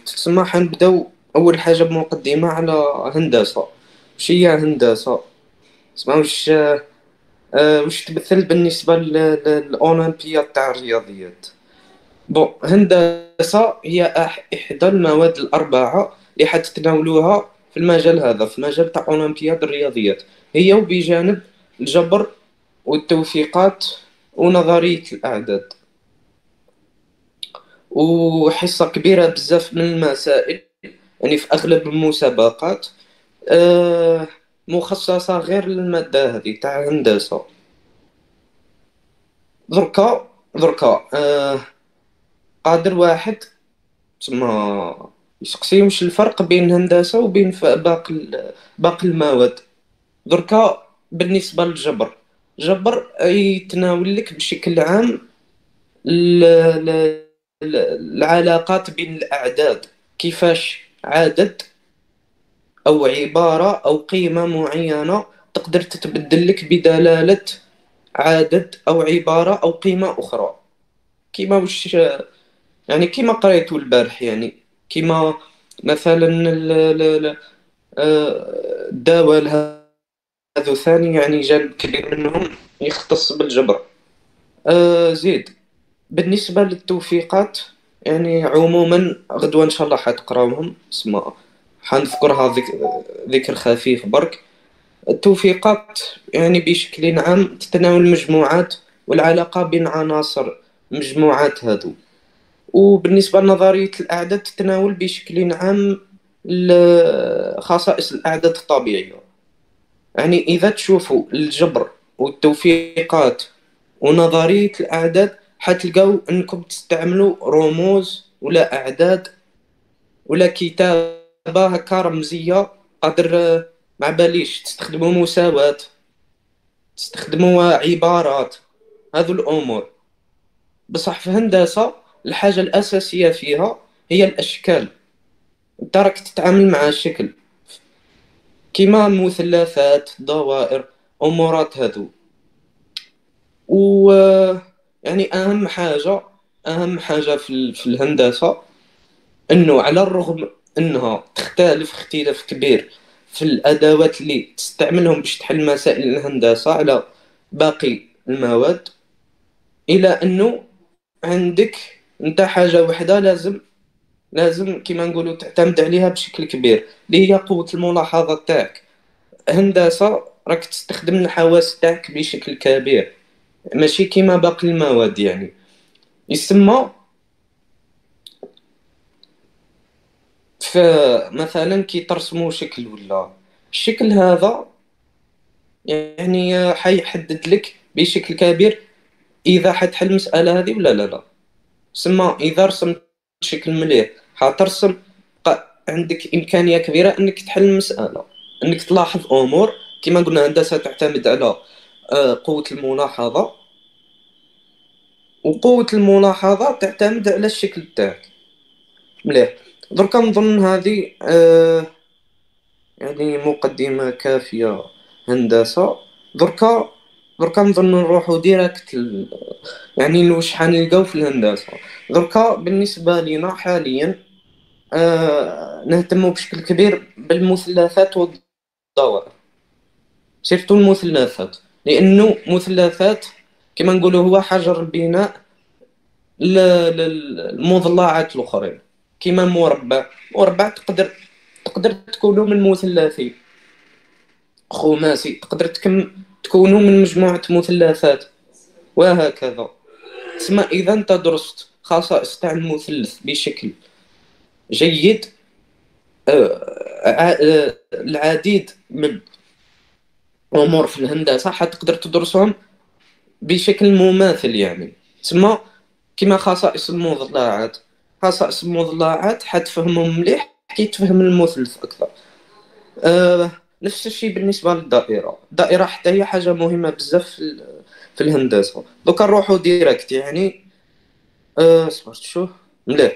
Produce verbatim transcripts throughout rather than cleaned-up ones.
تسمى حنبداو اول حاجه بمقدمه على هندسه. وش هي هندسه؟ تسمى وش آه، وش تمثل بالنسبه لل- للاولمبياد تاع الرياضيات. بون، هندسه هي أح- احدى المواد الاربعه اللي حتتناولوها في المجال هذا، في المجال تاع اولمبياد الرياضيات. هي وبجانب الجبر والتوفيقات ونظريه الاعداد، وحصه كبيره بزاف من المسائل، يعني في اغلب المسابقات آه، مخصصة غير للمادة هذه تاع هندسة. دركا دركا آه، قادر واحد تما يسقسي واش الفرق بين هندسة وبين ف- باقي ال- باقي المواد. دركا بالنسبة للجبر، جبر يتناول لك بشكل عام ال- ال- ال- العلاقات بين الأعداد، كيفاش عدد أو عبارة أو قيمة معينة تقدر تتبدل لك بدلالة عدد أو عبارة أو قيمة أخرى. كيما وش يعني، كيما قريتو البارح يعني، كيما مثلا ال- ال- ال- آه، الدول هذو ثاني يعني جانب كبير منهم يختص بالجبر. آه، زيد بالنسبة للتوفيقات، يعني عموما غدوة إن شاء الله حتقراوهم، اسمع حنذكرها ذك... ذكر خفيف برك. التوفيقات يعني بشكل عام تتناول المجموعات والعلاقة بين عناصر مجموعات هذو. وبالنسبة لنظرية الأعداد تتناول بشكل عام ال- خصائص الأعداد الطبيعية. يعني إذا تشوفوا الجبر والتوفيقات ونظرية الأعداد حتلقاو أنكم تستعملوا رموز ولا أعداد ولا كتابة هكا رمزية. قادر مع باليش تستخدموا مساواة، تستخدموا عبارات، هذو الأمور. بصح في هندسة الحاجة الأساسية فيها هي الأشكال. انت راك تتعامل مع الشكل، كيما مثلثات، دوائر، أمورات هذو. و يعني أهم حاجة، أهم حاجة في, ال- في الهندسة، أنه على الرغم أنها تختلف اختلاف كبير في الأدوات اللي تستعملهم باش تحل مسائل الهندسة على باقي المواد، إلى أنه عندك انت حاجة وحدة لازم لازم كيما نقولوا تعتمد عليها بشكل كبير، اللي هي قوة الملاحظة تاعك. هندسة راك تستخدم الحواس تاعك بشكل كبير، ماشي كيما باقي المواد يعني. يسمى فمثلا كي ترسموا شكل ولا الشكل هذا، يعني حيحدد لك بشكل كبير إذا حتحل المسألة هذه ولا لا لا. سما إذا رسمت شكل مليح حترسم، ق- عندك إمكانية كبيرة أنك تحل المسألة، أنك تلاحظ أمور. كما قلنا هندسة تعتمد على آه، قوة الملاحظة، وقوة الملاحظة تعتمد على الشكل تاعك. مليح. دركا نظن هذه آه، يعني مقدمة كافية. هندسة دركا دركا نظن نروحو ديريكت ل- يعني واش حنلقاو في الهندسة. دركا بالنسبة لنا حاليا آه نهتم بشكل كبير بالمثلثات والدوائر، سيرتو المثلثات، لأنه مثلثات كما نقولوا هو حجر البناء ل- للمضلعات الأخرين. كما مربع، مربع تقدر تقدر تكونوا من مثلثين، خماسي تقدر تكم تكونوا من مجموعة مثلثات، وهكذا. تسمى إذا أنت درست خصائص تاع المثلث بشكل جيد، آه، ع- آه، العديد من الأمور في الهندسة حتقدر تدرسهم بشكل مماثل يعني. تسمى كما خصائص المضلعات، خصائص المضلعات حتفهمهم مليح كي تفهم المثلث أكثر. آه نفس الشيء بالنسبة للدائرة. الدائرة حتى هي حاجة مهمة بزاف في, ال- في الهندسة. دوكا نروحو ديريكت يعني. آه صبرت شو مليح.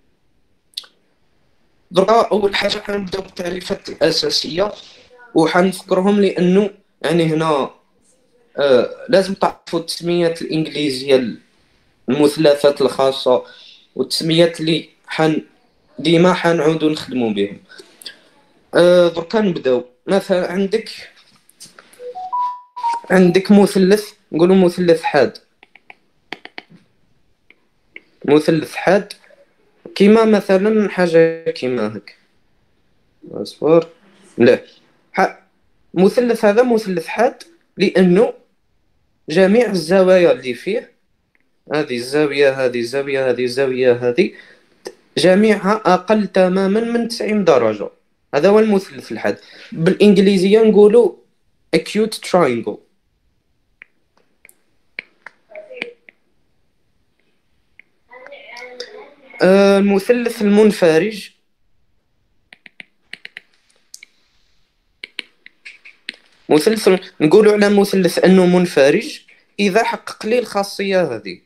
دركا أول حاجة حنبداو بالتعريفات الأساسية وحنذكرهم، لأنه يعني هنا آه لازم تعرفوا التسميات الإنجليزية، المثلثات الخاصة، والتسميات اللي ديما حنعودو نخدمو بهم. أه دركا نبداو. مثلا عندك عندك مثلث، نقولو مثلث حاد. مثلث حاد كيما مثلا حاجه كيما هك. اصبر. لا، ح... مثلث هذا مثلث حاد لانه جميع الزوايا اللي فيه، هذه الزاويه هذه الزاويه هذه الزاويه هذه، جميعها اقل تماما من تسعين درجه. هذا هو المثلث الحاد. بالانجليزيه نقولوا acute triangle. آه، المثلث المنفرج، مثلث نقولوا على مثلث انه منفرج اذا حقق لي الخاصيه هذه.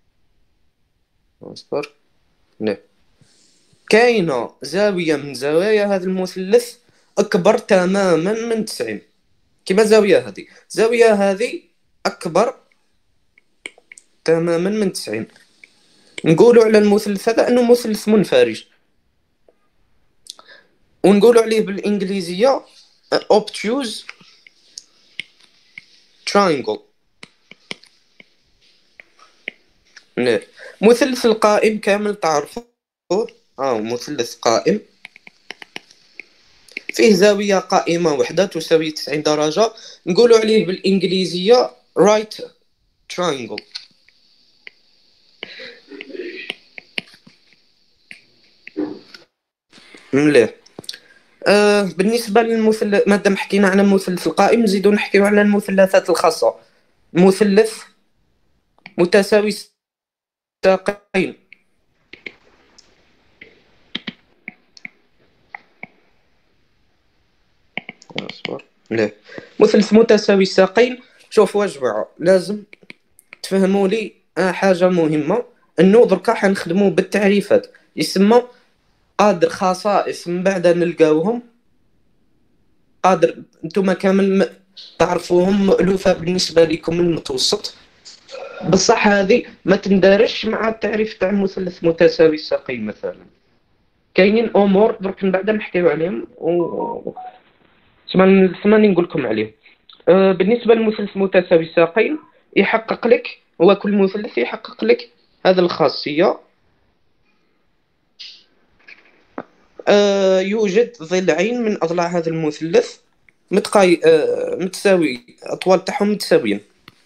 اصبر. لا، كاينه زاويه من زوايا هذا المثلث اكبر تماما من تسعين، كما زاويه هذه. زاويه هذه اكبر تماما من تسعين. نقولوا على المثلث هذا انه مثلث منفرج، ونقولوا عليه بالانجليزيه obtuse triangle. لا. مثلث القائم كامل تعرفوه. اه مثلث قائم فيه زاوية قائمة وحدة تساوي تسعين درجة، نقولوا عليه بالإنجليزية right triangle. مليح. آه بالنسبة للمثلث، مادام حكينا على المثلث القائم نزيدو نحكيو على المثلثات الخاصة. مثلث متساوي الساقين. اصبر. لا، مثلث متساوي الساقين. شوفوا يا جماعة، لازم تفهموا لي آه، حاجة مهمة، انه دركا حنخدموا بالتعريفات. يسمى قادر خصائص من بعد نلقاوهم، قادر نتوما كامل م- تعرفوهم، مألوفة بالنسبة لكم المتوسط. بصح هذه ما تندرجش مع التعريف تاع المثلث متساوي الساقين. مثلا كاينين امور درك من بعد نحكيو عليهم و ثماني ثماني نقول لكم عليهم. أه بالنسبة للمثلث متساوي الساقين، يحقق لك، هو كل مثلث يحقق لك هذه الخاصية. آه يوجد ضلعين من أضلاع هذا المثلث متقاي آه متساوي، أطوال تاعهم متساويين،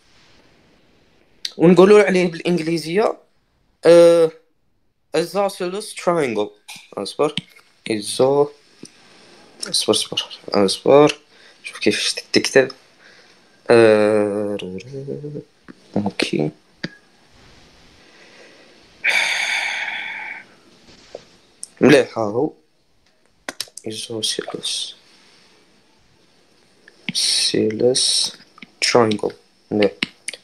ونقولوا عليه بالإنجليزية آه isosceles triangle. أصبر. إيزو أصبر أصبر أصبر. شوف كيفاش تكتب. آه... أوكي. مليح هاهو isosceles سيلس triangle. مليح.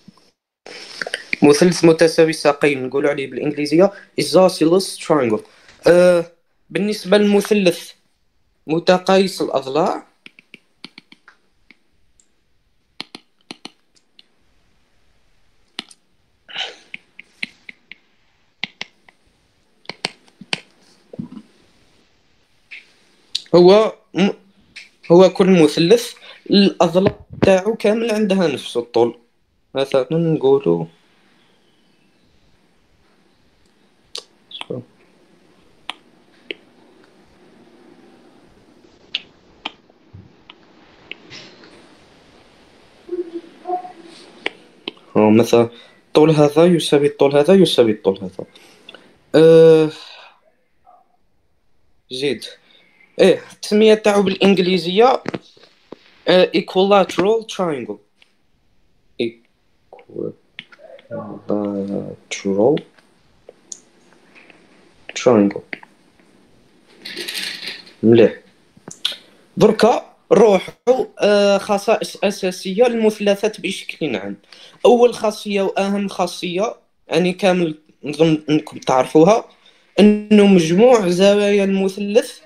مثلث متساوي الساقين نقولوا عليه بالإنجليزية isosceles triangle. آه بالنسبة للمثلث متقايس الأضلاع، هو م... هو كل مثلث الأضلاع تاعو كامل عندها نفس الطول. مثلا نقولوا أو مثلا طول هذا يساوي الطول هذا يساوي الطول هذا. أه... زيد. ايه التسمية تاعو بالإنجليزية أه... equilateral triangle. equilateral triangle. مليح. دركا نروحو آه خصائص أساسية للمثلثات بشكل عام. أول خاصية وأهم خاصية يعني كامل نظن أنكم تعرفوها، أنه مجموع زوايا المثلث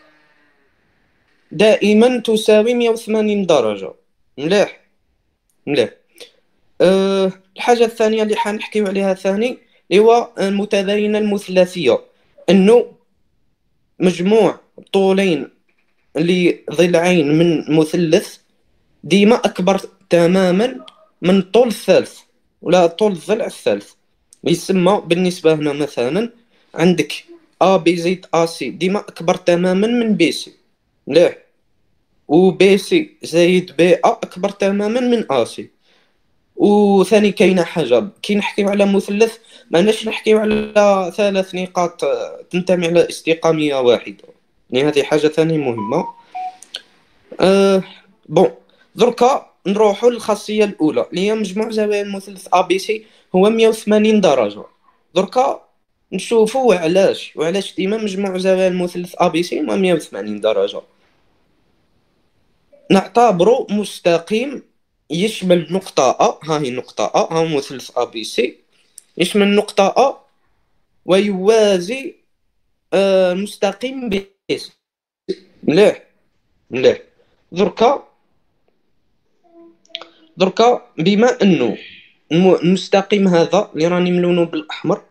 دائما تساوي مية وثمانين درجة. مليح. مليح. أه الحاجة الثانية اللي حنحكيو عليها ثاني هو المتباينة المثلثية، أنه مجموع طولين لضلعين من مثلث ديما أكبر تماما من طول الثالث ولا طول الضلع الثالث. يسمى بالنسبة هنا مثلا عندك أ بي زائد أ سي ديما أكبر تماما من بي سي، مليح، و بي سي زايد بي أ أكبر تماما من أ سي. وثاني كاينه حاجه كي نحكيو على مثلث ماناش نحكيو على ثلاث نقاط آه، تنتمي على استقاميه واحده، يعني هذه حاجه ثاني مهمه. أه بون، دركا نروحوا للخاصيه الاولى اللي هي مجموع زوايا المثلث ا بي سي هو مية وثمانين درجه. دركا نشوفوا علاش وعلاش ديما مجموع زوايا المثلث ا بي سي هو مية وثمانين درجه. نعتبر مستقيم يشمل نقطة أ، ها هي نقطة أ، ها مثلث أ بي سي يشمل نقطة أ ويوازي آه مستقيم بي سي. مليح مليح. دركا دركا بما أنه الم- المستقيم هذا اللي راني ملونه بالأحمر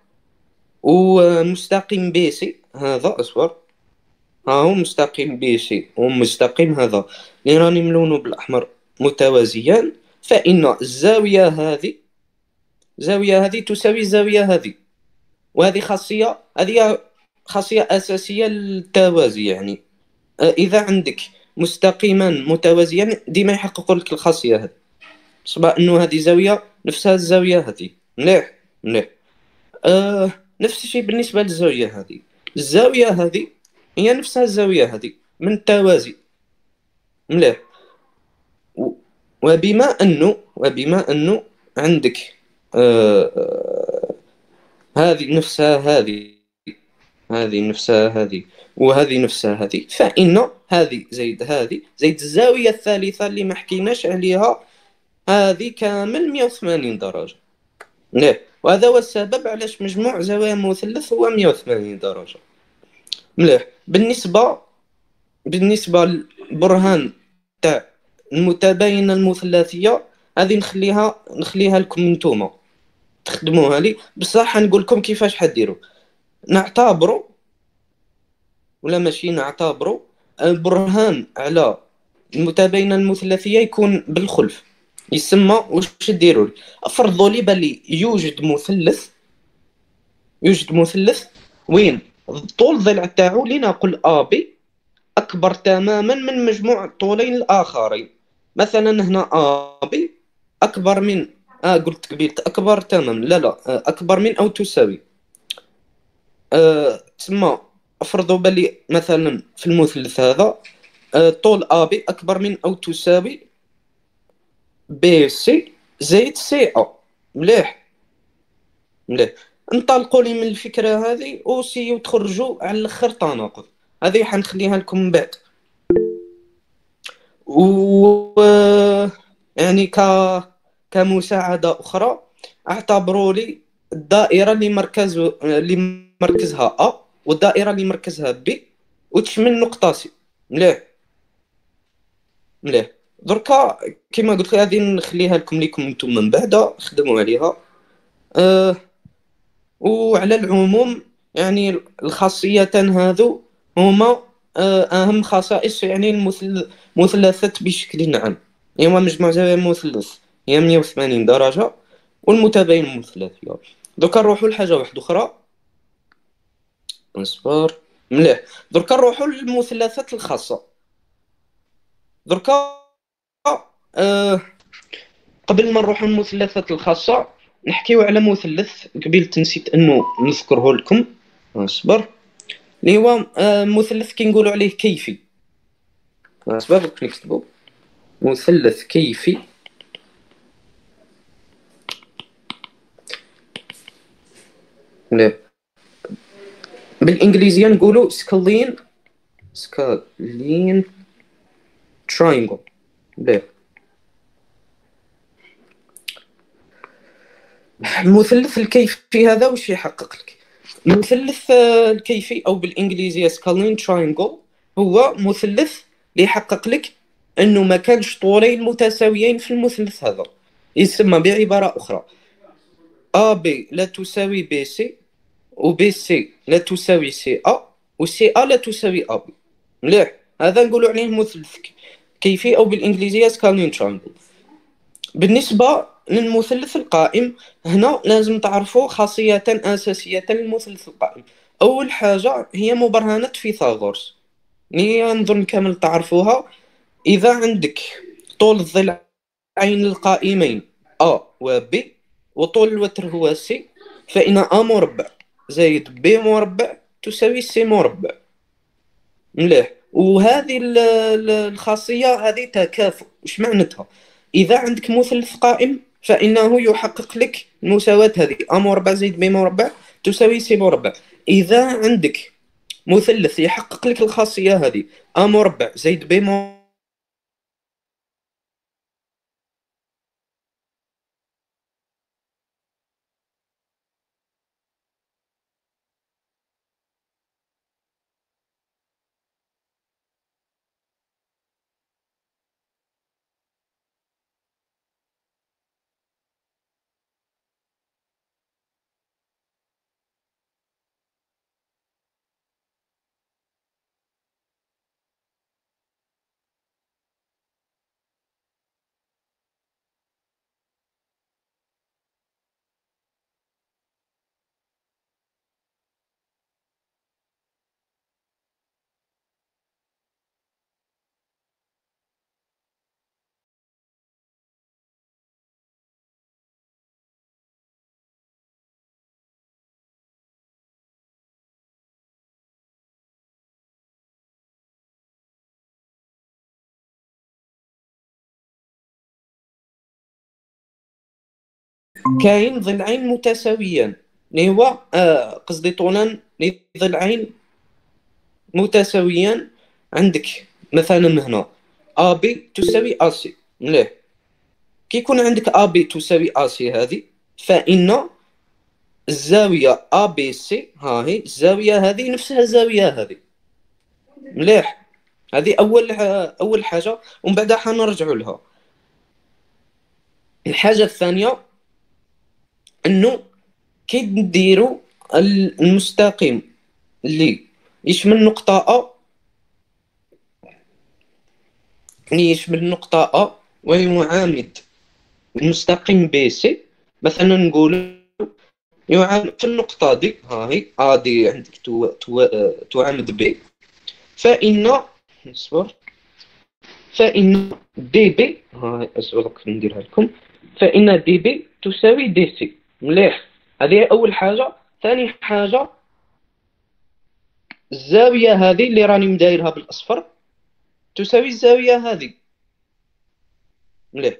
ومستقيم بي سي هذا أصفر، ها هو مستقيم بي سي ومستقيم هذا اللي راني ملونه بالأحمر متوازيان، فإن الزاوية هذه زاوية هذه تساوي الزاوية هذه، وهذه خاصية هذه خاصية أساسية للتوازي. يعني آه، إذا عندك مستقيمان متوازيان ديما يحقق لك الخاصية هذه، صبا أنه هذه زاوية نفسها الزاوية هذه. مليح مليح. آه نفس الشيء بالنسبة للزاوية هذه، الزاوية هذه هي نفسها الزاوية هذه من التوازي. مليح. و- وبما أنه وبما أنه عندك آه آه، هذه نفسها هذه هذه نفسها هذه وهذه نفسها هذه، فإن هذه زائد هذه زائد الزاوية الثالثة اللي ما حكيناش عليها هذه كامل مية وثمانين درجة. مليح. وهذا هو السبب علاش مجموع زوايا المثلث هو مية وثمانين درجة. مليح. بالنسبة بالنسبة للبرهان تاع المتباينة المثلثية هذه نخليها نخليها لكم نتوما تخدموها لي، بصح نقول لكم كيفاش حديروا. نعتبروا ولا ماشي نعتبروا البرهان على المتباينة المثلثية يكون بالخلف. يسمى واش ديروا لي؟ افرضوا لي باللي يوجد مثلث يوجد مثلث وين طول الضلع تاعو لنقل ا بي اكبر تماما من مجموع الطولين الاخرين. مثلا هنا ا بي اكبر من اه قلت قبيلت اكبر تماما، لا لا آه، اكبر من او تساوي آه، تسمى افرضوا باللي مثلا في المثلث هذا آه، طول ا بي اكبر من او تساوي بي سي زائد سي ا. مليح مليح. انطلقوا لي من الفكره هذه وسيو تخرجوا على الاخر تناقض، هذه حنخليها لكم من بعد. و يعني ك كمساعده اخرى اعتبروا لي الدائره اللي مركز اللي مركزها ا والدائره اللي مركزها بي وتشمل نقطه سي. مليح مليح. دركا كما قلت لك هذه نخليها لكم ليكم انتم من بعد خدموا عليها. أه وعلى العموم يعني الخاصيتان هذو هما أه اهم خصائص يعني المثل- المثلثات بشكل عام. يعني هو مجموع زوايا المثلث هي مية وثمانين درجة والمتباين المثلثي. دوكا نروحوا لحاجة واحدة أخرى. اصبر. مليح. دركا نروحوا للمثلثات الخاصة. دركا أه قبل ما نروحوا للمثلثات الخاصة نحكيو على مثلث قبيل نسيت انه نذكره لكم. اصبر. اللي هو آه، مثلث كنقولوا عليه كيفي. اصبر دوك نكتبو مثلث كيفي. لا بالانجليزيه نقولوا سكالين سكالين تراينجل. لا المثلث الكيفي هذا وش يحقق لك؟ المثلث آه، الكيفي او بالانجليزيه سكالين تراينجل هو مثلث اللي يحقق لك انه ما كانش طولين متساويين في المثلث هذا. يسمى بعباره اخرى ا بي لا تساوي بي سي و بي سي لا تساوي سي ا وسي ا لا تساوي ا بي. مليح، هذا نقولوا عليه مثلث كيفي او بالانجليزيه سكالين ترانجل. بالنسبه للمثلث القائم، هنا لازم تعرفوا خاصيتان اساسيتان للمثلث القائم. اول حاجه هي مبرهنه فيثاغورس، هي نظن كامل تعرفوها. اذا عندك طول الضلعين القائمين ا و ب وطول الوتر هو سي، فإن ا مربع زائد ب مربع تساوي سي مربع. مليح. وهذه ال- ال- الخاصية هذه تكافؤ. وش معناتها؟ إذا عندك مثلث قائم فإنه يحقق لك المساواة هذه، أ مربع زائد ب مربع تساوي سي مربع. إذا عندك مثلث يحقق لك الخاصية هذه، أ مربع زائد ب مربع كاين ضلعين متساويان، اللي هو آه، قصدي طولان لضلعين متساويان. عندك مثلا هنا ا بي تساوي ا سي. مليح. كي يكون عندك ا بي تساوي ا سي هذه، فإن الزاوية ا بي سي، ها هي الزاوية هذه نفسها الزاوية هذه. مليح. هذه أول أول حاجة، ومن بعدها حنرجعوا لها. الحاجة الثانية أنه كي نديروا المستقيم اللي يشمل نقطة أ، اللي يشمل نقطة أ ويعامد المستقيم بي سي، مثلا نقول يعامد في النقطة دي، ها هي أ دي عندك تو تو تعامد بي، فإن اصبر، فإن دي بي، ها اصبر نديرها لكم، فإن دي بي تساوي دي سي. مليح. هذه أول حاجة. ثاني حاجة، الزاوية هذه اللي راني مدايرها بالأصفر تساوي الزاوية هذه. مليح.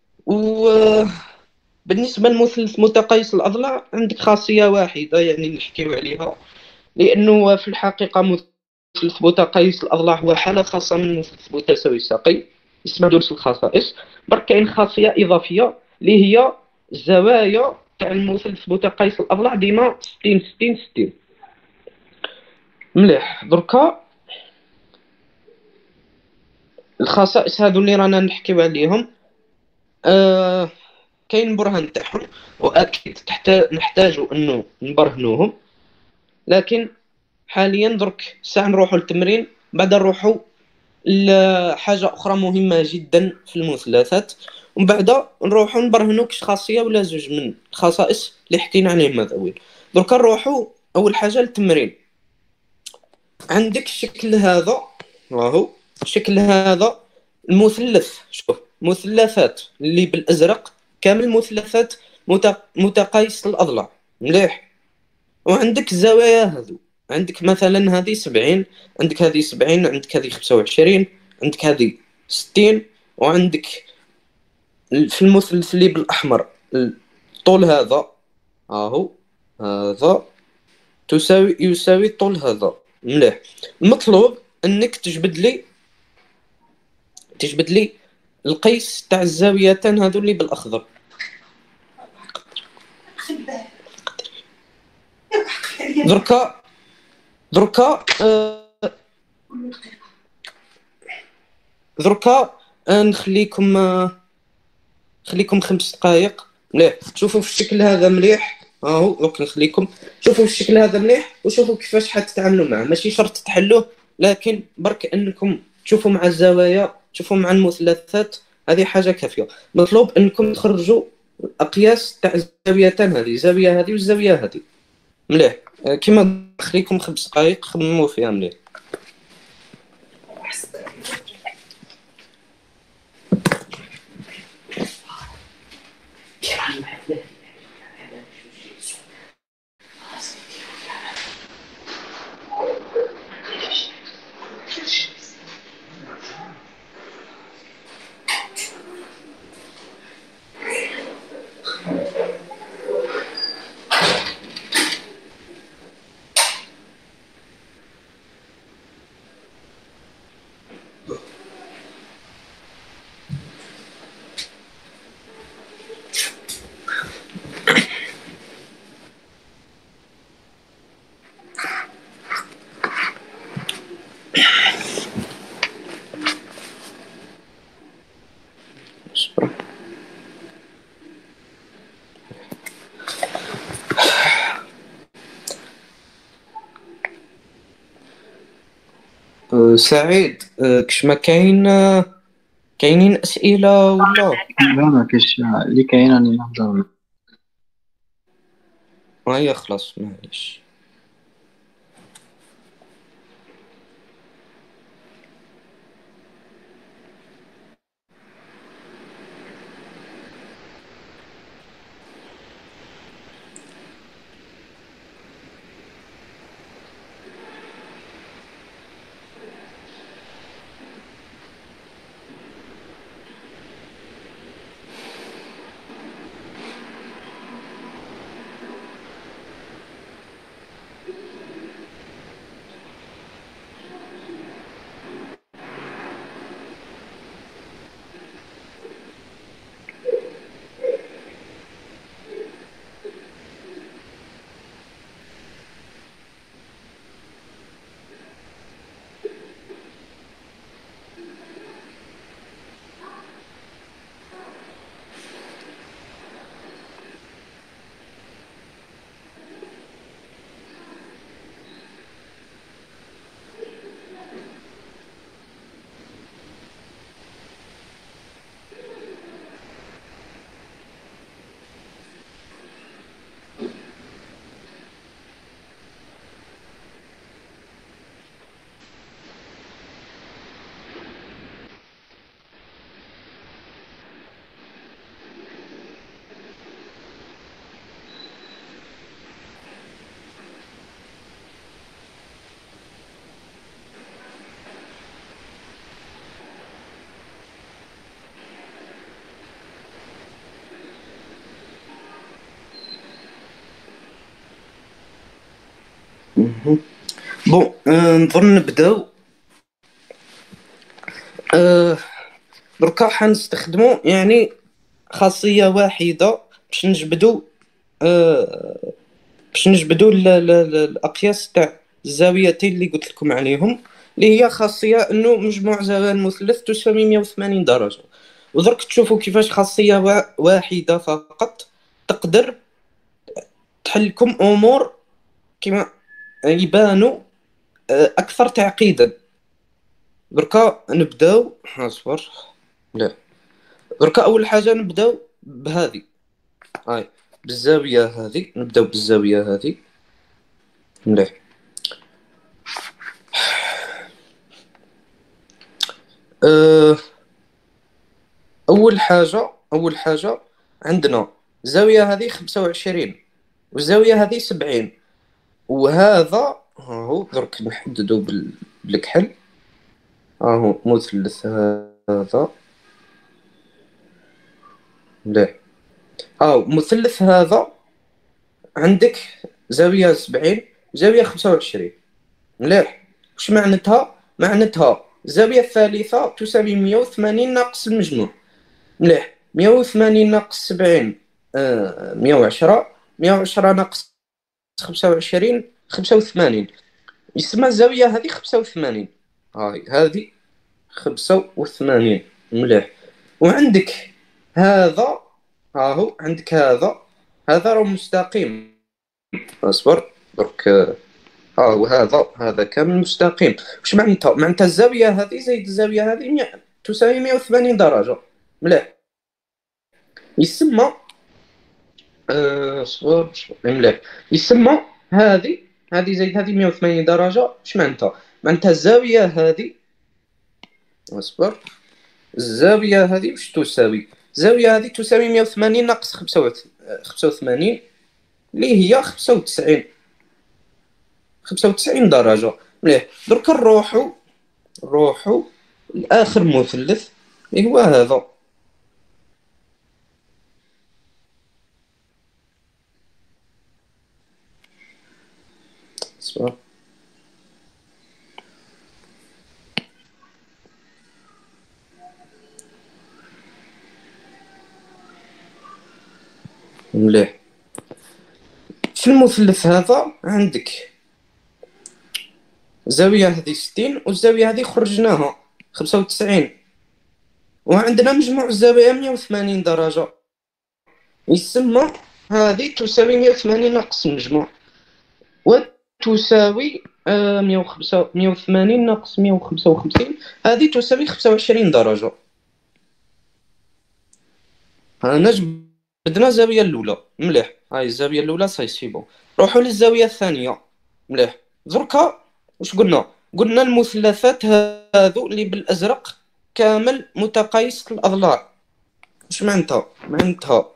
وبالنسبة لمثلث متقايس الأضلاع عندك خاصية واحدة يعني نحكيو عليها، لأنه في الحقيقة مثلث متقايس الأضلاع هو حالة خاصة من مثلث متساوي الساقين، اسمها درس الخصائص. برك كاين خاصية إضافية اللي هي الزوايا تاع المثلث متقايس الأضلاع ديما ستين ستين ستين. مليح. دركا الخصائص هادو اللي رانا نحكيو عليهم آه كاين برهان تاعهم، واكيد تحت نحتاجوا انه نبرهنوهم. لكن حاليا درك ساعه نروحوا للتمرين، بعد نروحوا لحاجه اخرى مهمه جدا في المثلثات، ومن بعد نروحوا نبرهنوا كش خاصيه ولا زوج من الخصائص اللي حكينا عليهم هذوين. درك نروحوا اول حاجه للتمرين. عندك الشكل هذا، راهو الشكل هذا المثلث. شوف مثلثات اللي بالازرق كامل مثلثات مت- متقايس الاضلاع. مليح. وعندك الزوايا هذو، عندك مثلا هذه سبعين، عندك هذه سبعين، عندك هذه خمسة وعشرين، عندك هذه ستين، وعندك في المثلث اللي بالاحمر الطول هذا، اهو هذا تساوي يساوي الطول هذا. مليح. المطلوب انك تجبد لي تجبد لي القيس تاع الزاويتين هذو اللي بالاخضر. دركا دركا آه دركا آه نخليكم آه خليكم خمس دقائق. مليح. تشوفوا في الشكل هذا مليح. ها هو دوك نخليكم شوفوا الشكل هذا مليح، وشوفوا كيفاش حتتعاملوا معه. ماشي شرط تحلوه، لكن برك انكم تشوفوا مع الزوايا، تشوفوا مع المثلثات، هذه حاجه كافيه. مطلوب انكم تخرجوا الاقياس تاع الزاويتين، هذه الزاويه هذه والزاويه هذه مليح. آه، كيما نخليكم خمس دقائق خمموا فيها مليح. أه، سعيد، أه، كش ما كاين، أه، كاينين اسئله ولا؟ لا ما كاش اللي كاين راني نهضر. هيا خلاص معليش. مهم. بون، أه، نظن نبداو. أه، دركا حنستخدمو يعني خاصيه واحده باش نجبدو، أه، باش نجبدو ال- ال- ال- الاقياس تاع الزاويتين اللي قلت لكم عليهم، اللي هي خاصيه انه مجموع زوايا المثلث تساوي مية وثمانين درجه. ودرك تشوفوا كيفاش خاصيه وا- واحده فقط تقدر تحل لكم امور كما يبانوا أه، اكثر تعقيدا. دركا نبداو، اصبر، لا، دركا اول حاجه نبداو بهذه، هاي، بالزاويه هذه، نبداو بالزاويه هذه مليح. أه، اول حاجه اول حاجه عندنا الزاويه هذه خمسة وعشرين، والزاويه هذه سبعين، وهذا ها هو درك نحددو بال- بالكحل. ها هو مثلث هذا مليح. اه مثلث هذا عندك زاويه سبعين، زاويه خمسة وعشرين مليح. وش معناتها؟ معناتها الزاويه الثالثه تساوي مية وثمانين ناقص المجموع مليح. مية وثمانين ناقص سبعين، آه مية وعشرة. مية وعشرة ناقص خمسة وعشرين، خمسة وثمانين. يسمى الزاوية هذه خمسة وثمانين. هاي هذه خمسة وثمانين مليح. وعندك هذا، ها هو عندك هذا هذا راه مستقيم. اصبر درك. ها هو هذا هذا كامل مستقيم. واش معناتها؟ معناتها الزاويه هذه زائد الزاويه هذه مية تساوي مية وثمانين درجه. مليح. يسمى أه صبر مليح. يسمى هذه هذه زائد هذه مية وثمانين درجه. اش معناتها؟ معناتها الزاويه هذه، اصبر، الزاويه هذه واش تساوي؟ الزاويه هذه تساوي مية وثمانين ناقص خمسة وثمانين اللي هي خمسة وتسعين. خمسة وتسعين درجه. مليح. درك نروحوا نروحوا لاخر مثلث اللي هو هذا. صبر. مليح. في المثلث هذا عندك الزاوية هذه ستين والزاوية هذه خرجناها خمسة وتسعين، وعندنا مجموع الزوايا مية وثمانين درجة. يسمى هذه تساوي مية وثمانين ناقص مجموع، وتساوي آه مية وخمسة مية وثمانين ناقص مية وخمسة وخمسين، هذه تساوي خمسة وعشرين درجة. هنا جبدنا الزاوية الأولى. مليح. هاي الزاوية الأولى ساي سي بون. روحوا للزاوية الثانية. مليح. دركا واش قلنا؟ قلنا المثلثات هذو اللي بالأزرق كامل متقايس الأضلاع. واش معناتها؟ معناتها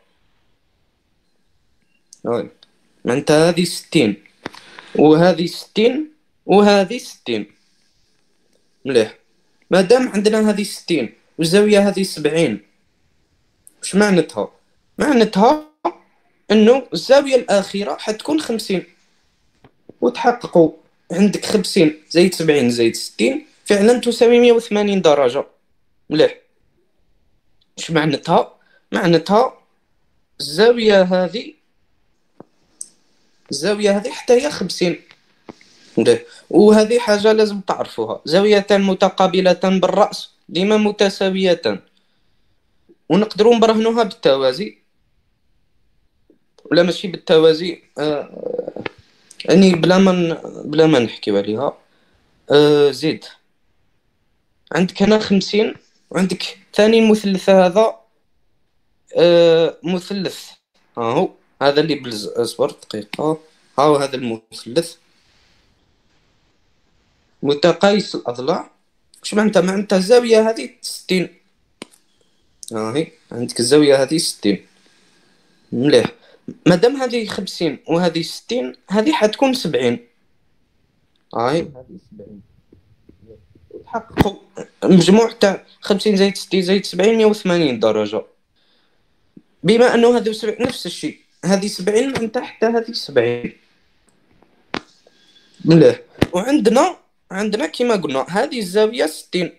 هاي معناتها هذه ستين وهذه ستين وهذه ستين. مليح. مادام عندنا هذه ستين والزاوية هذه سبعين، واش معناتها؟ معناتها انه الزاوية الأخيرة حتكون خمسين. وتحققوا عندك خمسين زائد سبعين زائد ستين فعلا تساوي مية وثمانين درجة. مليح. واش معناتها؟ معناتها الزاوية هذه الزاوية هذه حتى هي خمسين. مليح. وهذه حاجة لازم تعرفوها، زاويتان متقابلتان بالرأس ديما متساويتان، ونقدروا نبرهنوها بالتوازي ولا ماشي بالتوازي. آه يعني بلا ما بلا ما نحكيو عليها. آه زيد عندك هنا خمسين، وعندك ثاني مثلث هذا آه مثلث هاهو هذا اللي بلز. اصبر دقيقة. هاو هذا المثلث متقايس الأضلاع. واش معناتها؟ معناتها الزاوية هذه ستين. هاهي عندك الزاوية هذه ستين. مليح. مادام هذه خمسين وهذه ستين، هذه حتكون سبعين. هاي هذه سبعين. تحققوا مجموع تاع خمسين زائد ستين زائد سبعين مية وثمانين درجة. بما أنه هذا نفس الشيء، هذه سبعين من تحت هذه سبعين. مليح. وعندنا عندنا كما قلنا هذه الزاوية ستين.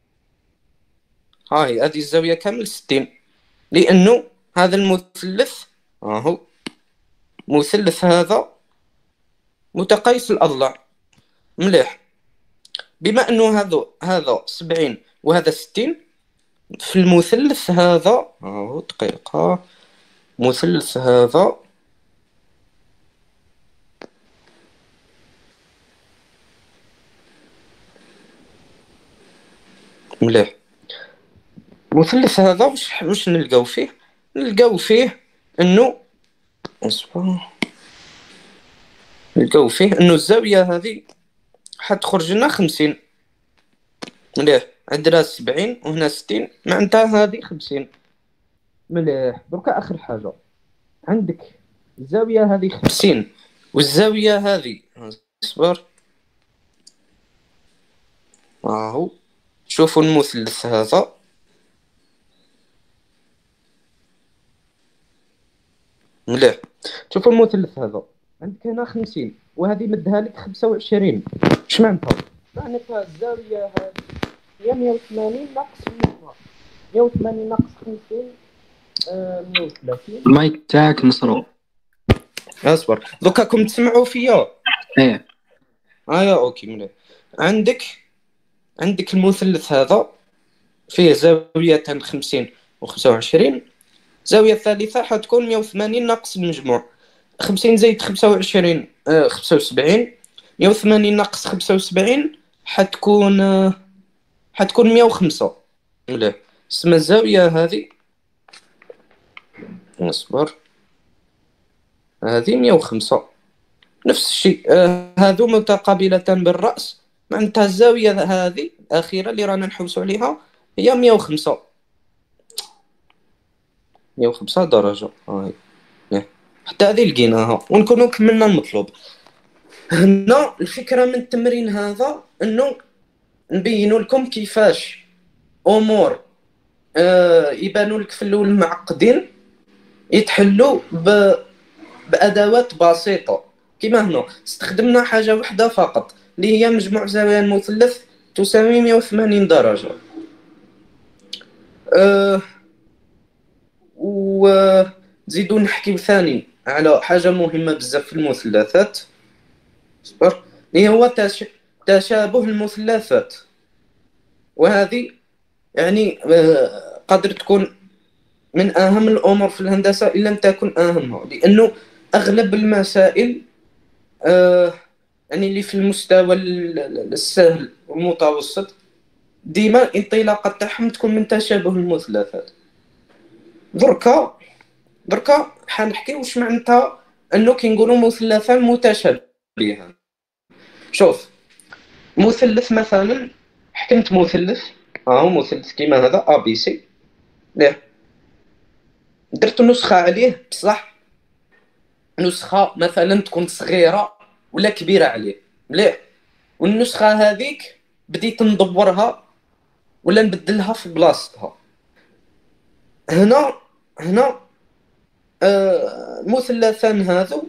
هاي هذه الزاوية كامل ستين، لأنه هذا المثلث اهو مثلث هذا متقايس الأضلاع. مليح. بما أنه هذا هذا سبعين وهذا ستين، في المثلث هذا اهو دقيقة مثلث هذا مليح. مثلث هذا واش واش نلقاو فيه؟ نلقاو فيه انه اصبر نلقاو فيه انه الزاوية هذه حتخرج لنا خمسين. مليح. عندنا سبعين وهنا ستين، معناتها هذه خمسين. مليح. دركا اخر حاجة عندك الزاوية هذه خمسين والزاوية هذه اصبر اهو شوفوا المثلث هذا. مليح. شوفوا المثلث هذا عندك هنا خمسين وهذه مدها لك خمسة وعشرين. اش معناتها؟ معناتها الزاوية هذه هي مية وثمانين ناقص مية وثمانين ناقص خمسين آه مية وثلاثين. المايك تاعك نصرو. اصبر دوكا راكم تسمعوا فيا؟ ايه ايا اوكي. مليح. عندك عندك المثلث هذا فيه زاويتان خمسين و خمسة وعشرين، الزاوية الثالثة حتكون مية وثمانين ناقص المجموع، خمسين زائد خمسة وعشرين آه خمسة وسبعين، مية وثمانين ناقص خمسة وسبعين حتكون آه حتكون مية وخمسة. مليح. اسم الزاوية هذه، اصبر، هذه مية وخمسة. نفس الشيء آه هذو متقابلتان بالرأس، معناتها الزاوية هذه الأخيرة اللي رانا نحوسوا عليها هي مية وخمسة، مية وخمسة درجة. هاي حتى هذه لقيناها ونكونوا كملنا المطلوب. هنا الفكرة من التمرين هذا انه نبينوا لكم كيفاش امور آه يبانوا لك في الاول معقدين يتحلوا ب... بادوات بسيطة. كما هنا استخدمنا حاجة واحدة فقط اللي هي مجموع زوايا المثلث تساوي مية وثمانين درجة. آه وزيدوا نحكيو ثاني على حاجة مهمة بزاف في المثلثات، اصبر، اللي هو تش... تشابه المثلثات. وهذه يعني آه قادر تكون من أهم الأمور في الهندسة إن لم تكن أهمها، لأنه أغلب المسائل آه يعني اللي في المستوى السهل والمتوسط ديما الانطلاقة تاعهم تكون من تشابه المثلثات. دركا دركا حنحكي واش معناتها انه كي نقولوا مثلثان متشابهان. شوف مثلث مثلا، حكمت مثلث ها هو مثلث كيما هذا ا بي سي، ليه درت نسخة عليه بصح نسخة مثلا تكون صغيرة ولا كبيرة عليه، مليح، والنسخة هذيك بديت ندورها ولا نبدلها في بلاصتها. هنا هنا آه المثلثان هذو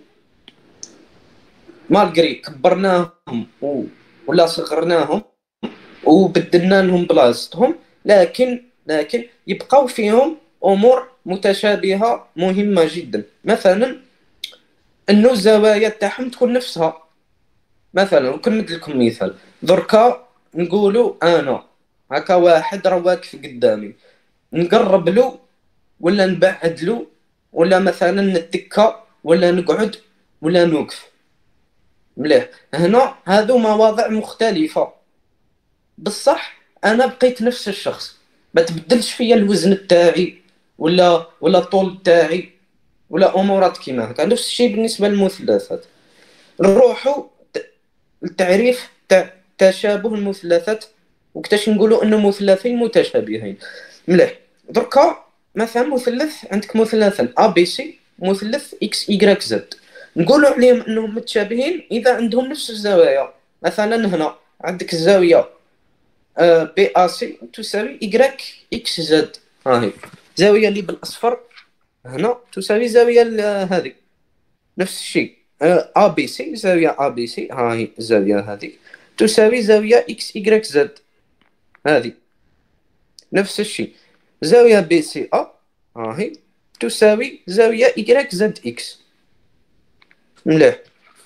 مالغري كبرناهم و... ولا صغرناهم وبدلنا لهم بلاصتهم، لكن لكن يبقاو فيهم امور متشابهه مهمه جدا. مثلا انه الزوايا تاعهم تكون نفسها. مثلا نكمل لكم مثال، دركا نقولوا انا هكا واحد راه واقف قدامي، نقرب له ولا نبعد له ولا مثلا نتكا ولا نقعد ولا نوقف، مليح. هنا هذو مواضع مختلفة بصح انا بقيت نفس الشخص، ما تبدلش فيا الوزن تاعي ولا ولا الطول تاعي ولا امورات كيما هكا. نفس الشيء بالنسبة للمثلثات. نروحوا التعريف تاع تشابه المثلثات وكتاش نقولوا انه مثلثين متشابهين. مليح. دركا مثلا مثلث، عندك مثلثا ا بي سي، مثلث اكس ايغريك زد، نقولوا عليهم انهم متشابهين اذا عندهم نفس الزوايا. مثلا هنا عندك الزاويه بي ا سي تساوي ايغريك اكس زد، ها هي الزاويه اللي بالاصفر هنا تساوي زاويه هذه. نفس الشيء ا بي سي، زاويه ا بي سي ها هي الزاويه هذه تساوي زاويه اكس ايغريك زد هذه. نفس الشيء زاويه بي سي ا ها هي تساوي زاويه ايغريك زد اكس، مليح.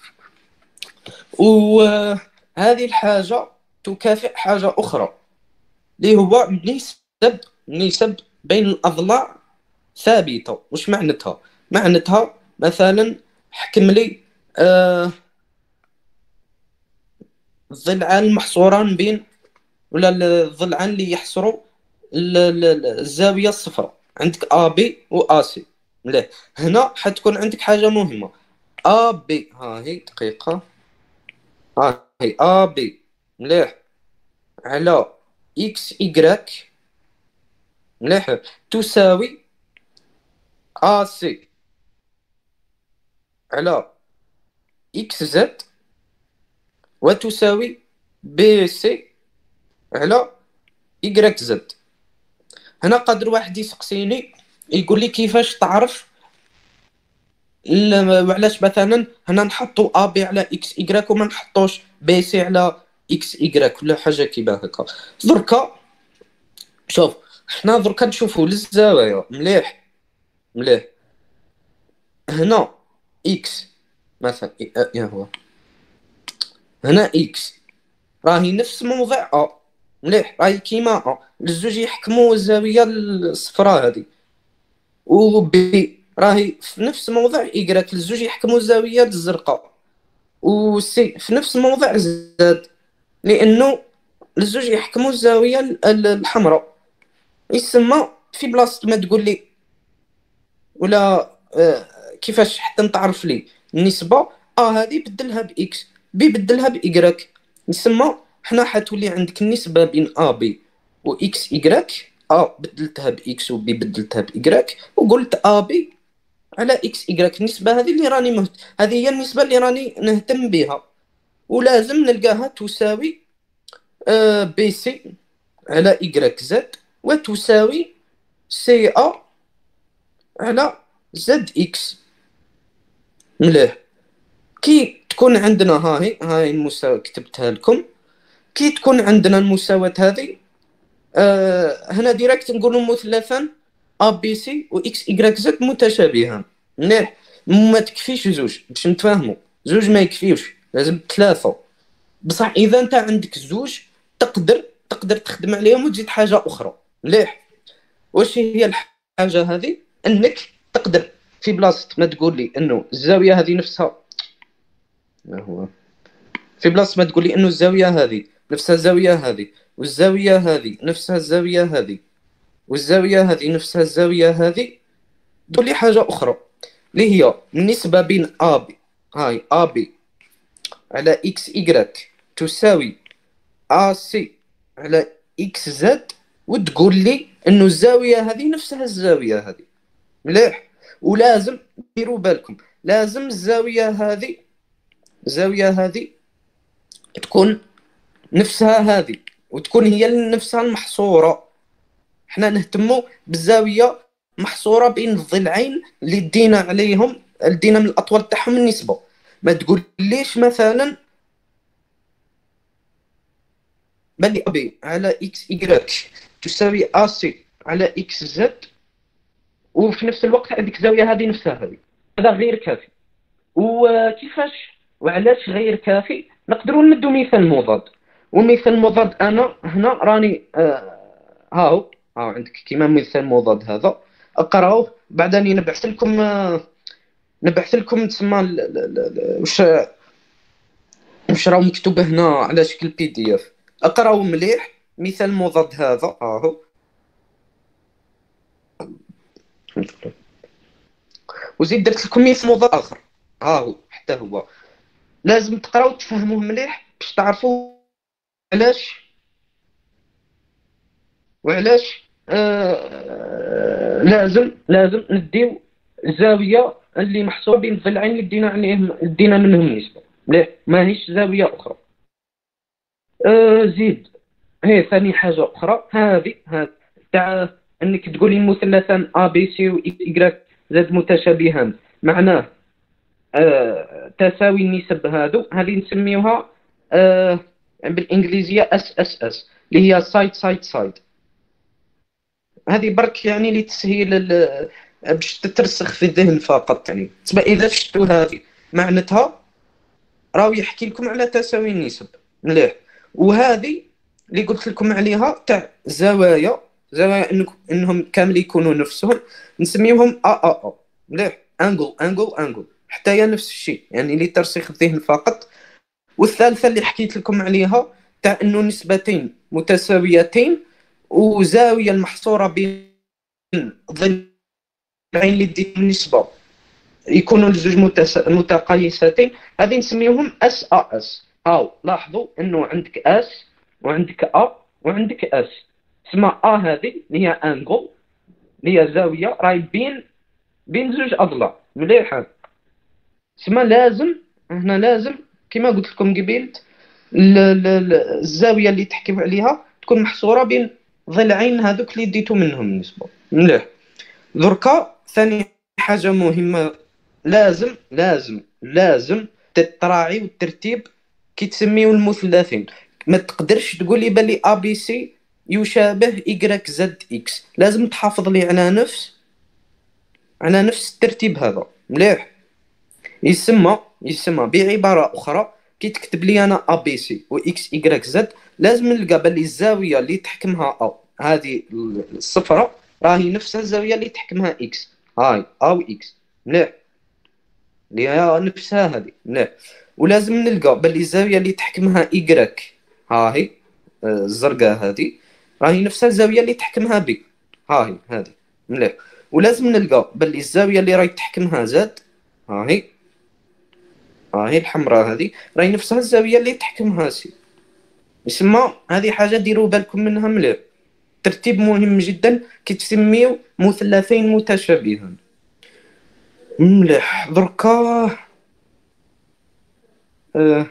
وهذه الحاجة تكافئ حاجة أخرى اللي هو نسب نسب بين الأضلاع ثابتة. وش معناتها؟ معناتها مثلا حكم لي آه الضلعان المحصوران بين ولا الضلعان اللي يحصروا الزاوية الصفراء، عندك أ بي و أ سي، مليح. هنا حتكون عندك حاجة مهمة، أ بي ها هي دقيقة، ها هي ا بي مليح على اكس ايغريك مليح تساوي ا سي على اكس زد وتساوي بي سي على ايغريك زد. هنا قادر واحد يسقسيني يقول لي كيفاش تعرف وعلاش مثلا هنا نحطوا ا بي على اكس ايغريك وما نحطوش بي سي على اكس ايغريك ولا حاجه كيما هكا. دركا شوف حنا دركا نشوفوا للزوايا، مليح مليح. هنا اكس مثلا يا هو هنا اكس راهي نفس موضع ا، مليح، راهي كيما ا، الزوج يحكموا الزاويه الصفراء هذه. و بي راهي في نفس موضع إيكغيك، الزوج يحكموا الزاوية الزرقاء. و سي في نفس الموضع زاد، لأنه الزوج يحكموا الزاوية ال- ال- الحمراء. يسمى في بلاصة ما تقول لي ولا آه كيفاش حتى نتعرف لي النسبة، اه هذه بدلها بإكس، بي بدلها بإيكغيك. يسمى حنا حتولي عندك النسبة بين ا بي و اكس إيكغيك، ا بدلتها بإكس و بي بدلتها بإيكغيك، وقلت ا بي على اكس إيكغيك. النسبة هذه اللي راني مهت... هذه هي النسبة اللي راني نهتم بها، ولازم نلقاها تساوي آه بي سي على إيكغيك زد، وتساوي سي ا على زد اكس. مليح. كي تكون عندنا هاهي هاي المساواة كتبتها لكم، كي تكون عندنا المساواة هذه آه هنا ديريكت نقولوا مثلثان ا بي سي و اكس ايكغيك زد متشابهان. مليح. ما تكفيش زوج باش نتفاهموا، زوج ما يكفيوش، لازم ثلاثة. بصح اذا انت عندك زوج تقدر تقدر تخدم عليهم وتزيد حاجة اخرى. مليح. واش هي الحاجة هذه؟ انك تقدر في بلاصة ما تقول لي انه الزاوية هذه نفسها، ما هو في بلاصة ما تقول لي انه الزاوية هذه نفسها الزاوية هذه، والزاوية هذه نفسها الزاوية هذه، والزاوية هذه نفسها الزاوية هذه، تقول لي حاجة أخرى اللي هي النسبة بين أ بي، هاي أ بي على إكس إيكغيك تساوي أ سي على إكس زد، وتقول لي إنه الزاوية هذه نفسها الزاوية هذه. مليح. ولازم ديروا بالكم، لازم الزاوية هذه الزاوية هذه تكون نفسها هذه، وتكون هي نفسها المحصورة. حنا نهتموا بالزاوية محصورة بين الضلعين اللي دينا عليهم، دينا من الأطول تاعهم النسبة. ما تقول ليش مثلا بلي أبي على إكس إيكغيك تساوي أ سي على إكس زد، وفي نفس الوقت عندك الزاوية هذه نفسها هذه. هذا غير كافي. وكيفاش وعلاش غير كافي؟ نقدروا نمدوا مثال مضاد. والمثال المضاد انا هنا راني آه هاو هاو عندك كيما مثال مضاد هذا، اقراوه بعدني نبعث لكم آه نبعث لكم تسمى ال- ال- ال- ال- واش واش راه مكتوب هنا على شكل بي دي اف. اقراو مليح مثال مضاد هذا اهو. وزيد درت لكم مثال مضاد اخر ها هو حتى هو. لازم تقراو تفهموه مليح باش تعرفوا علاش وعلاش آه لازم لازم نديو زاويه اللي محصوره بين الضلعين اللي دينا عليهم دينا منهم نسبه. مليح. ماهيش زاويه اخرى. آه زيد هي ثاني حاجه اخرى هذه هذه تاع انك تقولي المثلثان ا بي سي و اكس ايكغيك زد متشابهان، معناه آه تساوي النسب هذو، هذه نسميوها آه بالانجليزيه اس اس اس اللي هي سايد سايد سايد. هذه برك يعني لتسهيل ال- باش تترسخ في الذهن فقط. يعني تبا اذا شفتوا هذه معناتها راهو يحكي لكم على تساوي النسب. مليح. وهذه اللي قلت لكم عليها تاع زوايا زوايا إنك انهم كامل يكونوا نفسهم، نسميوهم ا ا ا. مليح. انجل انجل انجل حتى هي نفس الشيء، يعني لترسيخ الذهن فقط. والثالثه اللي حكيت لكم عليها تاع انه نسبتين متساويتين وزاويه المحصوره بين ضلعين اللي ديت النسبه يكونوا الزوج متس... متقايستين، هذه نسميهم اس ا اس. هاو لاحظوا انه عندك اس وعندك ا وعندك اس. اسمها ا هذه اللي هي انجل اللي هي زاويه راهي بين بين زوج اضلاع. مليح. اسمها لازم هنا لازم كما قلت لكم قبيل ال- ال- ال- الزاويه اللي تحكيو عليها تكون محصوره بين ضلعين هذوك اللي ديتو منهم النسبه. مليح. دركا ثاني حاجه مهمه، لازم لازم لازم تراعي والترتيب كي تسميو المثلثين. ما تقدرش تقول لي بلي ا بي سي يشابه ايكغيك زد اكس، لازم تحافظ لي على نفس على نفس الترتيب هذا. مليح. يسمى يسمى بعباره اخرى كي تكتب لي انا ا بي سي و اكس ايكغيك زد، لازم نلقى بلي الزاويه اللي تحكمها ا هذه الصفره راهي نفس الزاويه اللي تحكمها اكس. هاي او اكس. مليح، اللي هي نفسها هذه. مليح. ولازم نلقى باللي الزاويه اللي تحكمها ايكغيك، ها هي آه، الزرقاء هذه، راهي نفسها الزاويه اللي تحكمها بي، ها هي هذه. مليح. ولازم نلقى باللي الزاويه اللي راهي تحكمها زاد، ها هي، ها هي الحمراء هذه، راهي نفسها الزاويه اللي تحكمها سي. يسمى هذه حاجه ديروا بالكم منها مليح، ترتيب مهم جدا كتسميو مثلثين متشابهان. مليح. دركا آه،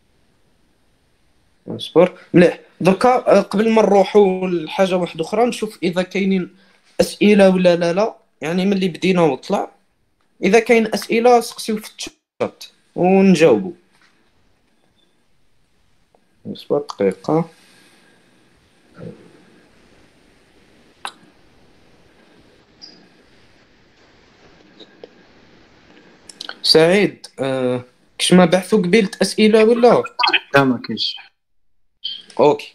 اصبر. مليح. دركا آه، قبل ما نروحوا لحاجه واحده اخرى، نشوف اذا كاينين اسئله ولا لا لا، يعني ملي بدينا وطلع. اذا كاين اسئله سقسيو في الشات ونجاوبوا. اصبر دقيقه. سعيد، آه، كش ما بعثوا قبيلة اسئله ولا؟ لا ما كاينش. اوكي.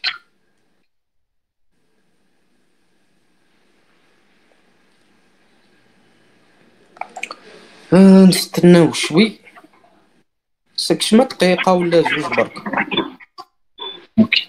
آه، نستناو شوي، سكش ما دقيقه ولا زوج برك. اوكي.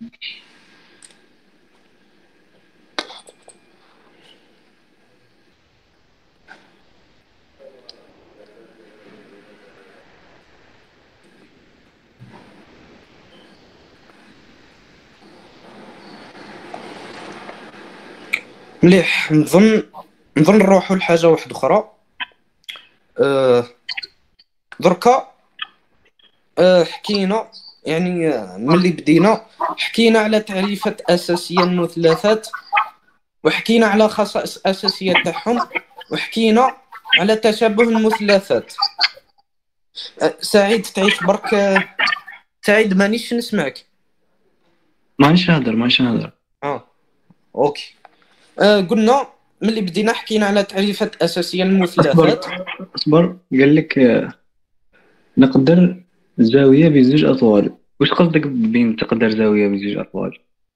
مليح. نظن نظن نروحوا لحاجه واحده اخرى. أه دركا أه حكينا، يعني آه، ملي بدينا حكينا على تعريفات اساسيه المثلثات، وحكينا على خصائص اساسيه تاعهم، وحكينا على تشابه المثلثات. أه سعيد تعيش برك. آه، سعيد مانيش نسمعك. مانيش نهضر مانيش نهضر. اه اوكي. أه قلنا ملي بدينا حكينا على تعريفات اساسيه اصبر المثلثات. اصبر، قال لك آه، نقدر زاويه بزوج اطوال. واش قصدك بين تقدر زاويه بزوج اطوال؟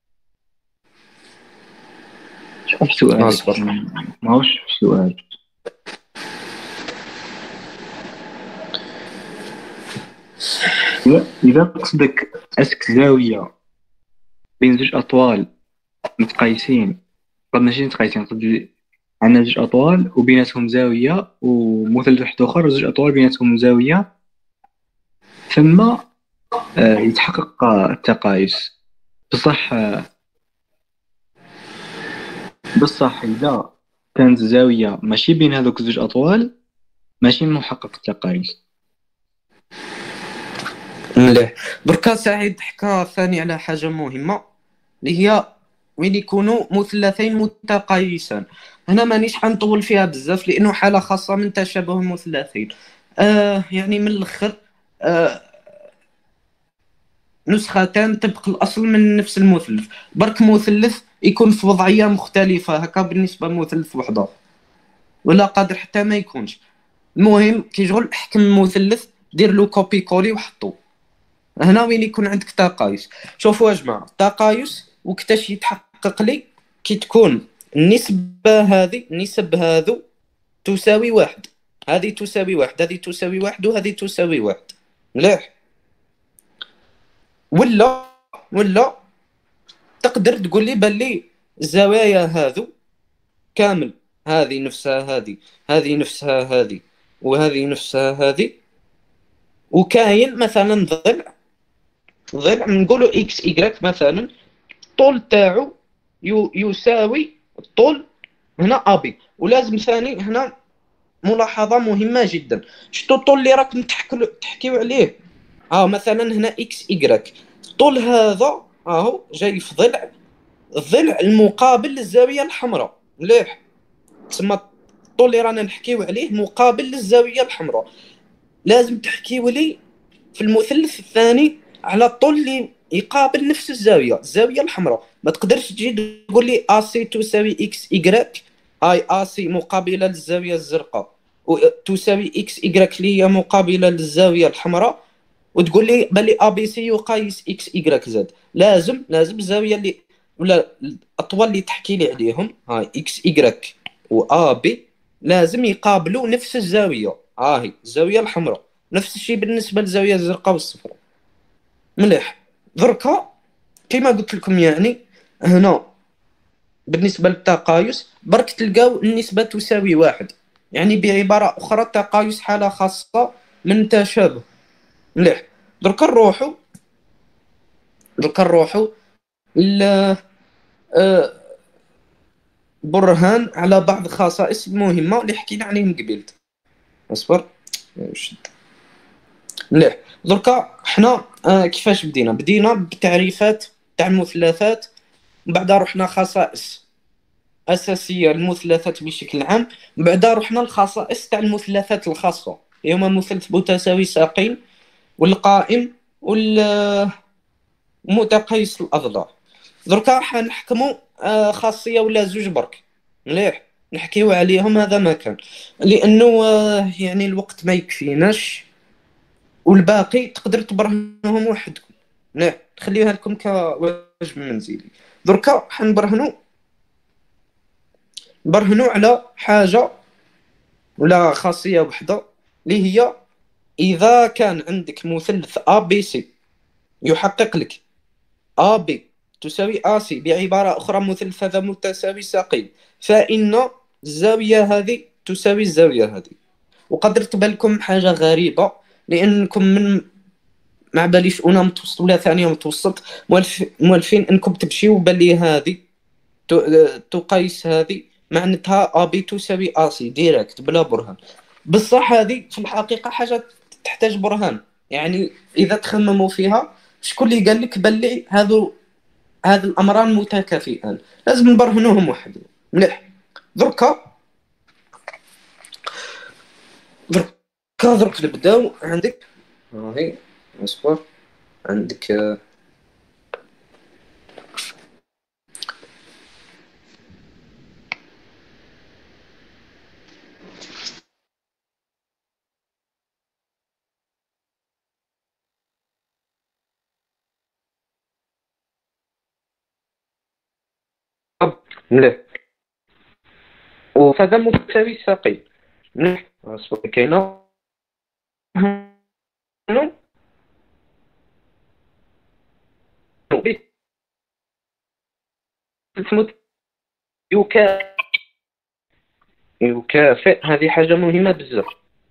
شوف سؤالك، اصبر. ما هوش سؤال. لا، اذا قصدك اسك زاويه بين زوج اطوال متقايسين، قد ماشي متقايسين، قد عندنا زوج اطوال وبيناتهم زاويه، ومثلث واحد اخر زوج اطوال بيناتهم زاويه، ثم آه، يتحقق التقايس. بصح آه، بصح اذا كانت الزاويه ماشي بين هذوك زوج اطوال، ماشي محقق التقايس. مليح. دركا سعيد حكى ثاني على حاجة مهمة، اللي هي وين يكونوا مثلثين متقايسان. هنا مانيش حنطول فيها بزاف لأنه حالة خاصة من تشابه المثلثين. آه يعني من الآخر، آه نسختان طبق الأصل من نفس المثلث، برك مثلث يكون في وضعية مختلفة هكا بالنسبة لمثلث وحده، ولا قادر حتى ما يكونش. المهم كي شغل احكم مثلث، دير له كوبي كولي وحطو. هنا وين يكون عندك تقايس. شوفوا يا جماعه، التقايس وقتاش يتحقق لي؟ كي تكون النسبه هذه، النسب هذو تساوي واحد، هذه تساوي واحد، هذه تساوي واحد، وهذه تساوي واحد. مليح. ولا ولا تقدر تقول لي باللي الزوايا هذو كامل، هذه نفسها هذه، هذه نفسها هذه، وهذه نفسها هذه، وكاين مثلا ضلع، ضلع نقولوا اكس ايكغيك مثلا، الطول تاعو يو يساوي الطول هنا ابي. ولازم ثاني هنا ملاحظه مهمه جدا، شتو الطول اللي راكم تحكوا تحكيو عليه؟ اه مثلا هنا اكس ايكغيك، الطول هذا اهو جاي في ضلع، الضلع المقابل للزاويه الحمراء. مليح. تسمى الطول اللي رانا نحكيو عليه مقابل للزاويه الحمراء. لازم تحكيو لي في المثلث الثاني على الطول اللي يقابل نفس الزاويه، الزاويه الحمراء. ما تقدرش تجي تقول لي ا سي تساوي اكس ايكغيك، اي ا سي مقابله للزاويه الزرقاء، وتساوي اكس ايكغيك اللي هي مقابله للزاويه الحمراء، وتقول لي بلي ا بي سي يقايس اكس ايكغيك زد. لازم لازم الزاويه اللي ولا الاطوال اللي تحكي لي عليهم، هاي اكس ايكغيك و ا بي، لازم يقابلوا نفس الزاويه. ها هي الزاويه الحمراء، نفس الشيء بالنسبه للزاويه الزرقاء والصفراء. مليح. دركا كما قلت لكم يعني هنا بالنسبه للتقايس برك تلقاو النسبه تساوي واحد، يعني بعباره اخرى التقايس حاله خاصه من تشابه. مليح. دركا نروحوا دركا نروحوا ل آه، برهان على بعض الخصائص المهمه اللي حكينا عليهم قبيل. اصبر. شد. مليح. دركا حنا آه، كيفاش بدينا بدينا بتعريفات تاع المثلثات، من بعد رحنا خصائص اساسيه المثلثات بشكل عام، من بعد رحنا الخصائص تاع المثلثات الخاصه، هما مثلث متساوي ساقين والقائم والمتقيس الاضلاع. دركا حنحكموا آه، خاصيه ولا زوج برك. مليح. نحكيو عليهم هذا ما كان، لانه آه، يعني الوقت ما يكفيناش، والباقي تقدر تبرهنوهم وحدكم. مليح، نخليها لكم كواجب منزلي. دركا حنبرهنوا برهنوا على حاجه ولا خاصيه وحده، اللي هي اذا كان عندك مثلث ا بي سي يحقق لك ا بي تساوي اي سي، بعباره اخرى مثلث هذا متساوي ساقين، فان الزاويه هذه تساوي الزاويه هذه. وقدر تبان لكم حاجه غريبه، لانكم من مع باليش اولى متوسط ولا ثانيه متوسط مولف- مولفين انكم تمشيو باللي هذه ت- تقيس هذه معناتها ا بي تساوي ا سي ديريكت بلا برهان. بصح هذه في الحقيقه حاجه تحتاج برهان، يعني اذا تخمموا فيها شكون اللي قال لك باللي هذو هذا الامران متكافئان؟ لازم نبرهنوهم وحدهم. مليح. دركا دركا درك نبداو. عندك هاهي اصبر. عندك آه، مليح. وهذا متساوي ساقين. مليح. اصبر كاينه هنا اسمه يكافئ. يكافئ هذه حاجة مهمة بزاف.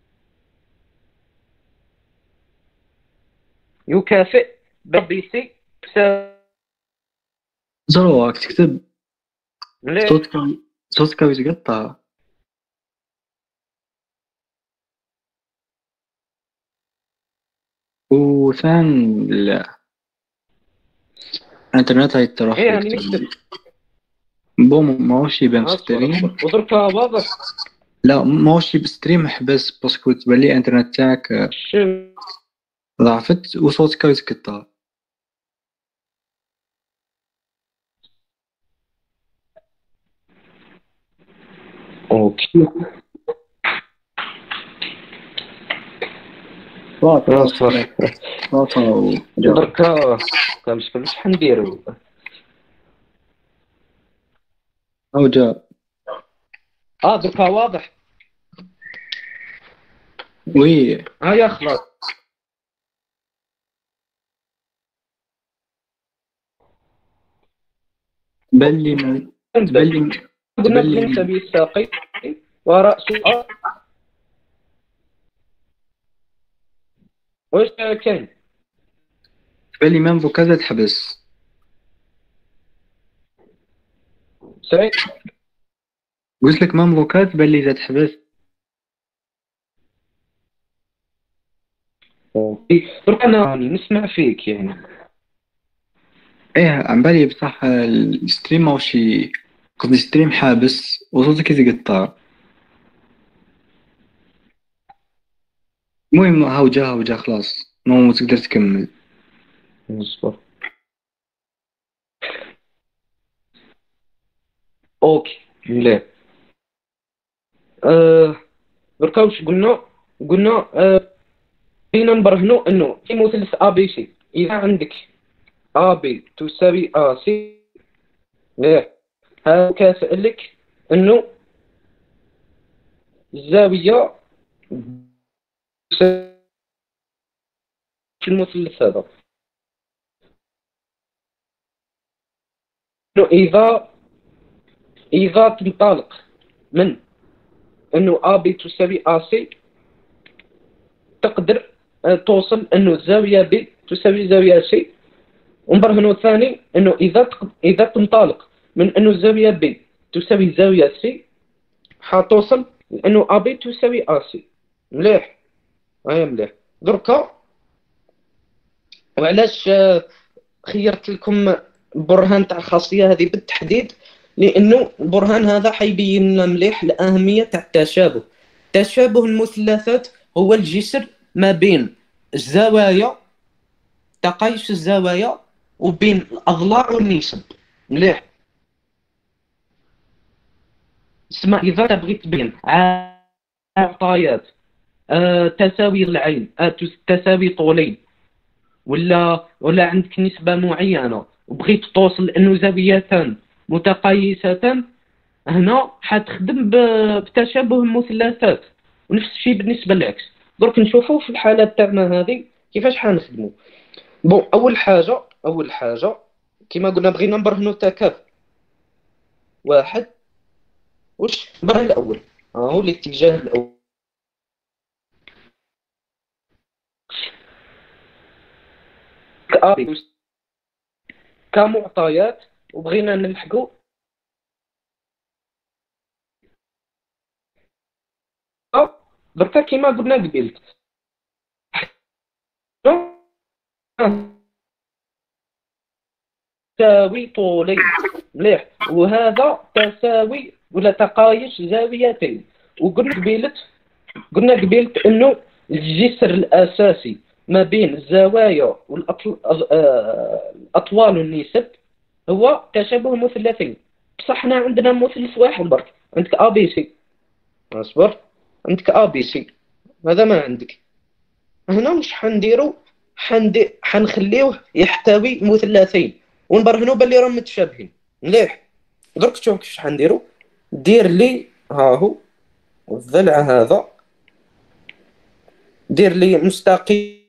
يكافئ بي سي تساوي. زروك تكتب مليح. صوتك صوتك يتقطع. وثان الانترنت هاي تروح ايه فيك يعني نكتب. بوم ماهوش يبان في اصبر ستريم. اصبر ودركا واضح. لا ماهوش بستريم حبس باسكو تبان لي الانترنت تاعك شو. ضعفت وصوتك يتقطع. اوكي. واطا اصبر واطا وجاوب. دركا كنمشي شحال نديرو. او جاوب. اه دركا واضح. وي ها يا خلاص. تبان لي ما- نبداو. تبان لي قلنا تبان بلي لي نسبي الساقي ورأسه ا. واش كاين؟ تبان لي مام فوكازا تحبس. سعيد. قلت لك مام فوكال تبان لي تحبس. اوكي دركا انا راني نسمع فيك يعني. ايه عم بالي بصح الستريم ماهوش ي- قصدي ستريم حابس وصوتك يتقطع. المهم هاو جا هاو جا خلاص نو تقدر تكمل. اصبر. اوكي. مليح. آه دركا واش قلنا؟ قلنا آه فينا نبرهنوا انه في مثلث ا بي سي اذا عندك ا بي تساوي ا سي. مليح. هذا كافئ لك انه الزاوية في المثلث هذا، إنه إذا إذا تنطلق من إنه أ بي تساوي أ سي، تقدر آه، توصل إنه الزاوية بي تساوي زاوية سي. ونبرهنوا ثاني إنه إذا تق- إذا تنطلق من إنه الزاوية بي تساوي زاوية سي، حتوصل لإنه أ بي تساوي أ سي. مليح، هيا مليح. دركا وعلاش آه، خيرت لكم البرهان تاع الخاصية هذه بالتحديد؟ لأنه البرهان هذا حيبين لنا مليح الأهمية تاع التشابه. تشابه المثلثات هو الجسر ما بين الزوايا، تقايس الزوايا، وبين الأضلاع والنسب. مليح. اسمع، إذا بغيت تبين معطيات آه، تساوي العين، آه، تس- تساوي طولين، ولا ولا عندك نسبة معينة وبغيت توصل انه زاويتان متقايستان، هنا حتخدم ب- بتشابه المثلثات. ونفس الشيء بالنسبة للعكس. درك نشوفوا في الحالة تاعنا هذه كيفاش حنخدموا. بون، اول حاجة اول حاجة كما قلنا بغينا نبرهنوا التكافؤ. واحد، وش البرهان الاول؟ ها هو الاتجاه الاول كأ- كمعطيات، وبغينا نلحقوا دركا كما قلنا قبل تساوي طولين. مليح. وهذا تساوي ولا تقايس زاويتين. وقلنا قبيلت قلنا قبيلت انه الجسر الاساسي ما بين الزوايا والاطوال والنسب هو تشابه مثلثين. بصح حنا عندنا مثلث واحد برك، عندك ا بي سي. اصبر، عندك ا بي سي، هذا ما عندك. هنا مش حنديرو، حندي حنخليوه يحتوي مثلثين ونبرهنوا باللي راهم متشابهين. مليح. درك شوف كيفاش حنديرو. دير لي ها هو الضلع هذا، دير لي مستقيم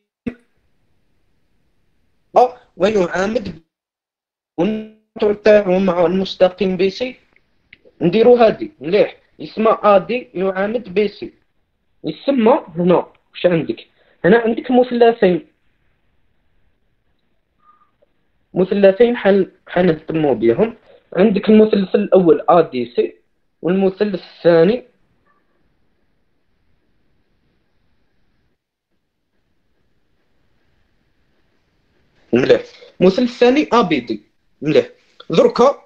أ ويعامد والنطر تاعو مع المستقيم بي سي. نديرو هادي. مليح. يسمى ا دي يعامد بي سي. يسمى هنا واش عندك؟ هنا عندك مثلثين مثلثين حن حنهتموا بهم. عندك المثلث الأول ا دي سي، والمثلث الثاني مليح، المثلث الثاني ا بي دي. مليح. دركا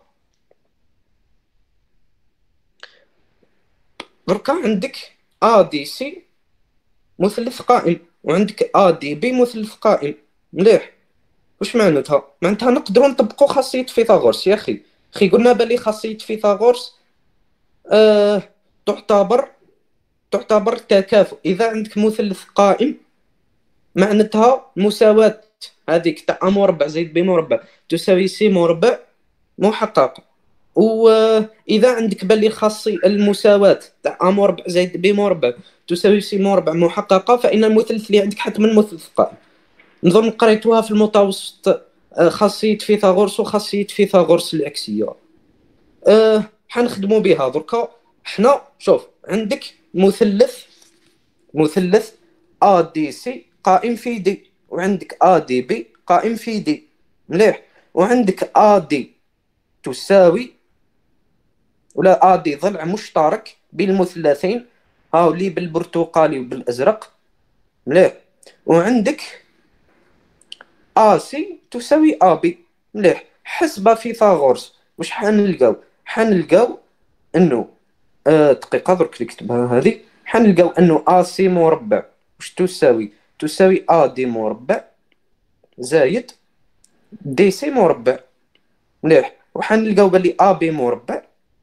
دركا عندك ا دي سي مثلث قائم، وعندك ا دي بي مثلث قائم. مليح. واش معناتها؟ معناتها نقدروا نطبقوا خاصية فيثاغورس يا اخي. اخي قلنا بالي خاصية فيثاغورس آه تعتبر تعتبر تكافؤ. اذا عندك مثلث قائم معناتها مساواة هذيك تاع ا مربع زائد بي مربع تساوي سي مربع محققة. وإذا عندك باللي خاصي المساواة تاع ا مربع زائد بي مربع تساوي سي مربع محققة، فإن المثلث اللي عندك حتما مثلث قائم. نظن قريتوها في المتوسط، آه، خاصية فيثاغورس وخاصية فيثاغورس العكسية. أه حنخدموا بها دركا. حنا شوف، عندك مثلث مثلث ا دي سي قائم في دي، وعندك ا دي بي قائم في دي. مليح. وعندك ا دي تساوي ولا ا دي ضلع مشترك بين المثلثين، هاو اللي بالبرتقالي وبالازرق. مليح. وعندك ا سي تساوي ا بي. مليح. حسب فيثاغورس واش حنلقاو؟ حنلقاو انه آه دقيقة درك نكتبها هذه. حنلقاو انه ا سي مربع واش تساوي؟ تساوي ا دي مربع زايد دي سي مربع. مليح. وحنلقاو بلي ا بي مربع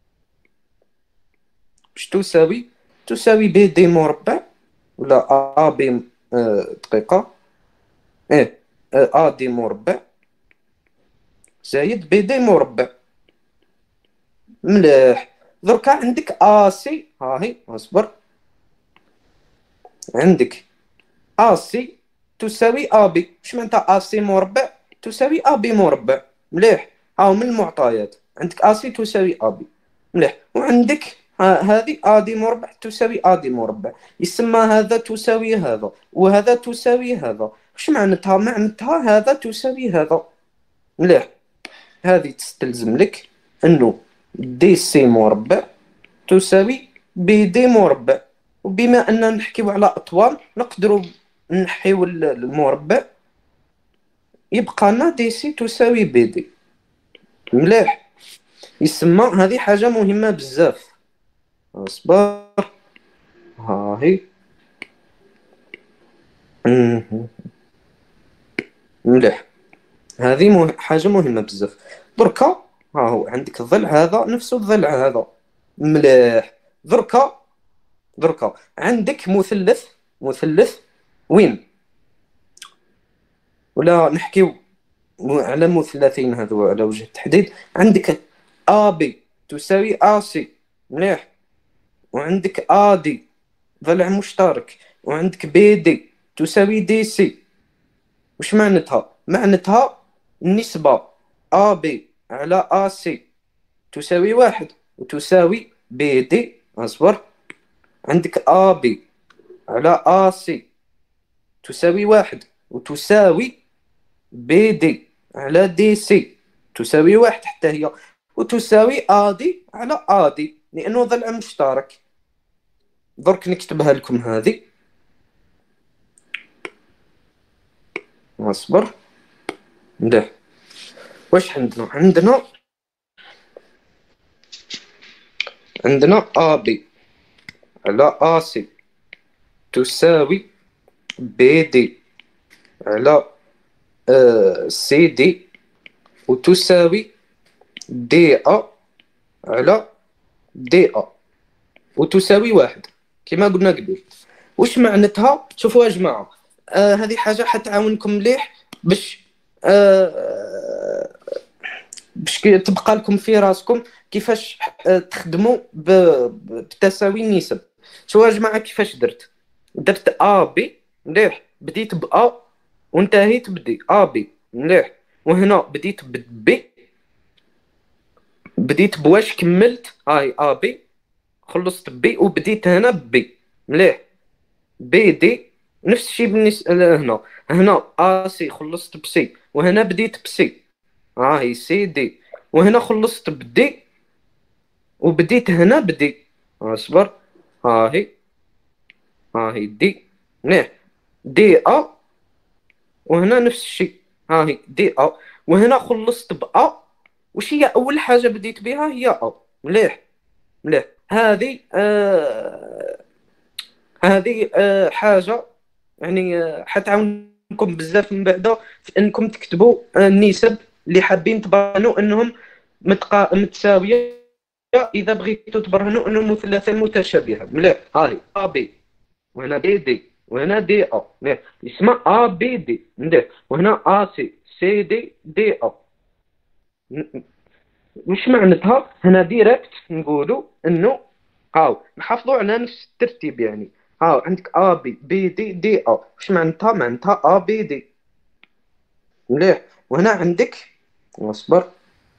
واش تساوي؟ تساوي بي دي مربع، ولا ا بي آه دقيقة ايه آه ا دي مربع زايد بي دي مربع. مليح. دركا عندك ا سي، ها هي اصبر، عندك ا سي تساوي ا بي. واش معناتها ا سي مربع تساوي ا بي مربع؟ مليح. ها من المعطيات عندك ا سي تساوي ا بي. مليح. وعندك ها- هذه ا دي مربع تساوي ا دي مربع. يسمى هذا تساوي هذا وهذا تساوي هذا. واش معناتها؟ معناتها هذا تساوي هذا. مليح. هذه تستلزم لك انه دي سي مربع تساوي بي دي مربع. وبما اننا نحكيو على اطوال نقدروا نحيو المربع يبقى لنا دي سي تساوي بي دي. مليح. يسمى هذه حاجه مهمه بزاف. اصبر. ها هي. مهم. مليح. هذه مه... حاجه مهمه بزاف. دركا ها هو عندك الضلع هذا نفسه الضلع هذا. مليح. دركا دركا عندك مثلث مثلث وين ولا نحكيو على مثلثين هذو على وجه التحديد. عندك ا بي تساوي ا سي. مليح. وعندك ا دي ضلع مشترك. وعندك بي دي تساوي دي سي. وش معناتها؟ معناتها النسبة ا بي على ا سي تساوي واحد وتساوي بي دي. اصبر. عندك ا بي على ا سي تساوي واحد وتساوي بي دي على دي سي تساوي واحد حتى هي وتساوي ا دي على ا دي لانه ضلع مشترك. درك نكتبها لكم هذه. اصبر. مليح. واش عندنا؟ عندنا عندنا ا بي على ا سي تساوي بي دي على آه سي دي وتساوي دي ا على دي ا وتساوي واحد كما قلنا قبل. واش معناتها؟ شوفوا يا جماعه. آه هذه حاجه حتعاونكم مليح باش آه باش تبقى لكم في راسكم كيفاش آه تخدموا بتساوي النسب. شوفوا يا جماعه كيفاش درت. درت ا بي. مليح. بديت ب ا وانتهيت بدي ا بي. مليح. وهنا بديت بي بديت بواش كملت هاي ا بي خلصت بي وبديت هنا بي. مليح. بي دي نفس الشيء بالنسبه هنا. هنا ا سي خلصت بسي وهنا بديت بسي. ها هي سي دي وهنا خلصت بدي وبديت هنا بدي. اصبر. ها هي. ها هي دي. مليح. دي ا وهنا نفس الشيء. ها هي دي ا وهنا خلصت بأ. وش هي اول حاجه بديت بها؟ هي ا. مليح. مليح. هذه آه هذه آه حاجه يعني آه حتعاونكم بزاف من بعد في انكم تكتبوا آه النسب اللي حابين تبرهنوا انهم متقا... متساويه اذا بغيتوا تبرهنوا انهم مثلثين متشابهه. مليح. هاي ا بي وهنا بي دي وهنا دي ا. مليح. اسمها ا بي دي. مليح. وهنا ا سي سي دي دي ا. مش معناتها هنا ديريكت نقولوا انه هاو نحافظوا على نفس الترتيب يعني. هاو عندك ا بي بي دي دي ا. واش معناتها؟ معناتها ا بي دي. مليح. وهنا عندك اصبر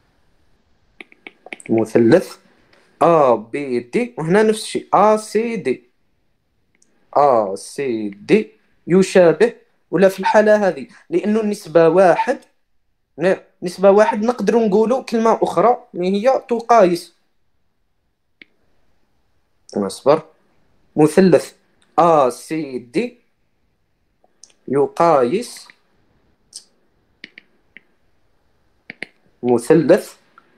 مثلث ا بي دي وهنا نفس الشيء ا سي دي. ا سي دي يشابه ولا في الحاله هذه لانه النسبه واحد. مليح. نسبه واحد نقدروا نقولوا كلمه اخرى اللي هي تقايس. اصبر. مثلث ا سي دي يقايس مثلث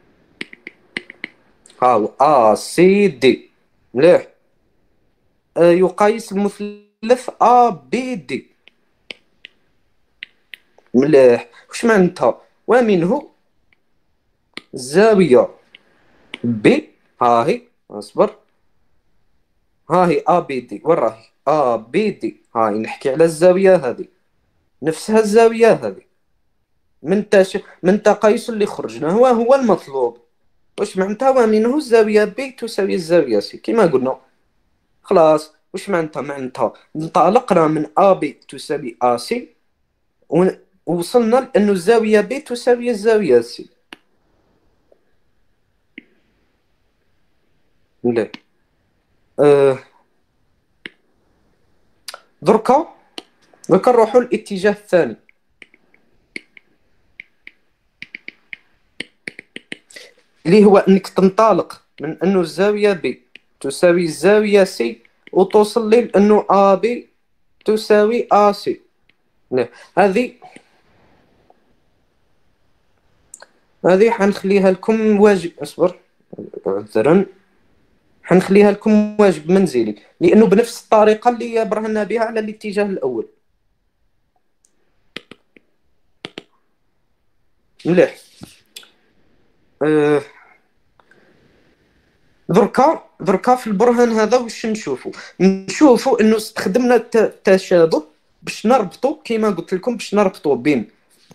هاو ا سي دي. مليح. آه يقايس المثلث ا بي دي. مليح. واش معناتها؟ ومنه الزاويه بي. ها هي. اصبر. ها هي ا بي دي. وين راهي ا بي دي؟ هاي نحكي على الزاويه هذه نفسها الزاويه هذه من تش... من تقايس اللي خرجنا هو هو المطلوب. واش معناتها؟ ومنه الزاويه بي تساوي الزاويه سي كما قلنا. خلاص واش معناتها؟ معناتها انطلقنا من ا بي تساوي ا سي، ووصلنا لانه الزاويه بي تساوي الزاويه سي. مليح. أه دركا دركا نروحوا للاتجاه الثاني، اللي هو انك تنطلق من انه الزاويه بي تساوي الزاويه سي، وتوصل لي لانه ا بي تساوي ا سي. هذه هذه حنخليها لكم واجب، اصبر عذرا، حنخليها لكم واجب منزلي، لانه بنفس الطريقه اللي برهنا بها على الاتجاه الاول. مليح. أه دركا دركا في البرهان هذا واش نشوفوا؟ نشوفوا انه استخدمنا التشابه باش نربطوا، كما قلت لكم، باش نربطوا بين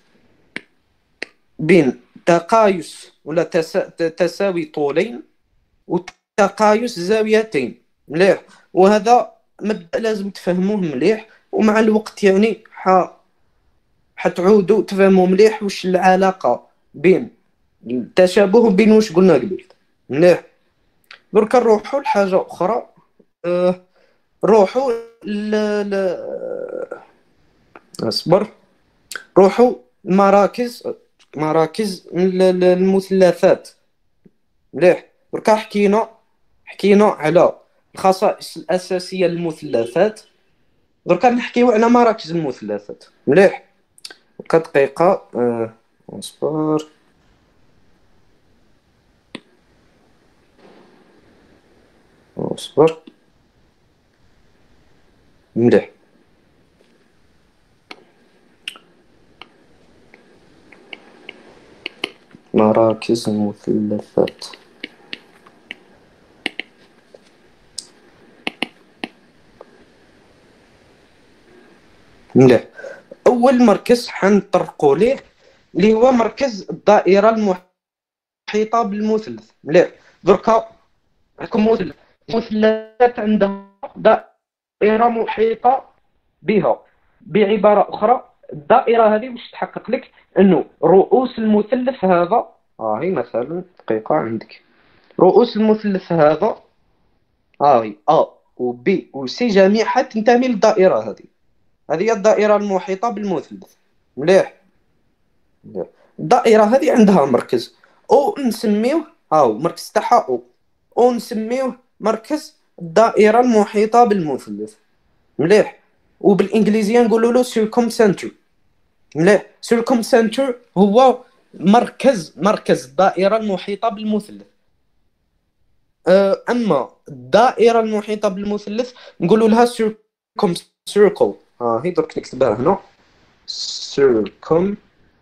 بين تقايس ولا تسا... تساوي طولين وتقايس زاويتين. مليح. وهذا مبدأ لازم تفهموه مليح، ومع الوقت يعني ح حتعودوا تفهموا مليح واش العلاقة بين التشابه وبين واش قلنا قبل. مليح. درك نروحوا لحاجة أخرى. أه... روحوا ل... ل... اصبر روحوا مراكز مراكز المثلثات. مليح. دركا حكينا حكينا على الخصائص الأساسية للمثلثات، دركا نحكيو على مراكز المثلثات. مليح. دركا دقيقة. أه... اصبر اصبر مليح. مراكز المثلثات. مليح. أول مركز حنطرقوا ليه اللي هو مركز الدائرة المحيطة بالمثلث. مليح. دركا عندكم مثلث، مثلثات عندها دائرة محيطة بها. بعبارة أخرى، الدائرة هذه واش تحقق لك؟ أنه رؤوس المثلث هذا، ها هي مثلا دقيقة عندك رؤوس المثلث هذا، ها هي أ و بي و سي جميعها تنتمي للدائرة هذه. هذه هي الدائرة المحيطة بالمثلث. مليح. الدائرة هذه عندها مركز أو نسميوه، هاو مركز تاعها أو أو نسميوه مركز الدائرة المحيطة بالمثلث. مليح. وبالإنجليزية نقولوا له سيركم سنتر. مليح. سيركم سنتر هو مركز مركز الدائرة المحيطة بالمثلث. أما الدائرة المحيطة بالمثلث نقولوا لها سيركم سيركل. ها هي درك نكتبها هنا، سيركم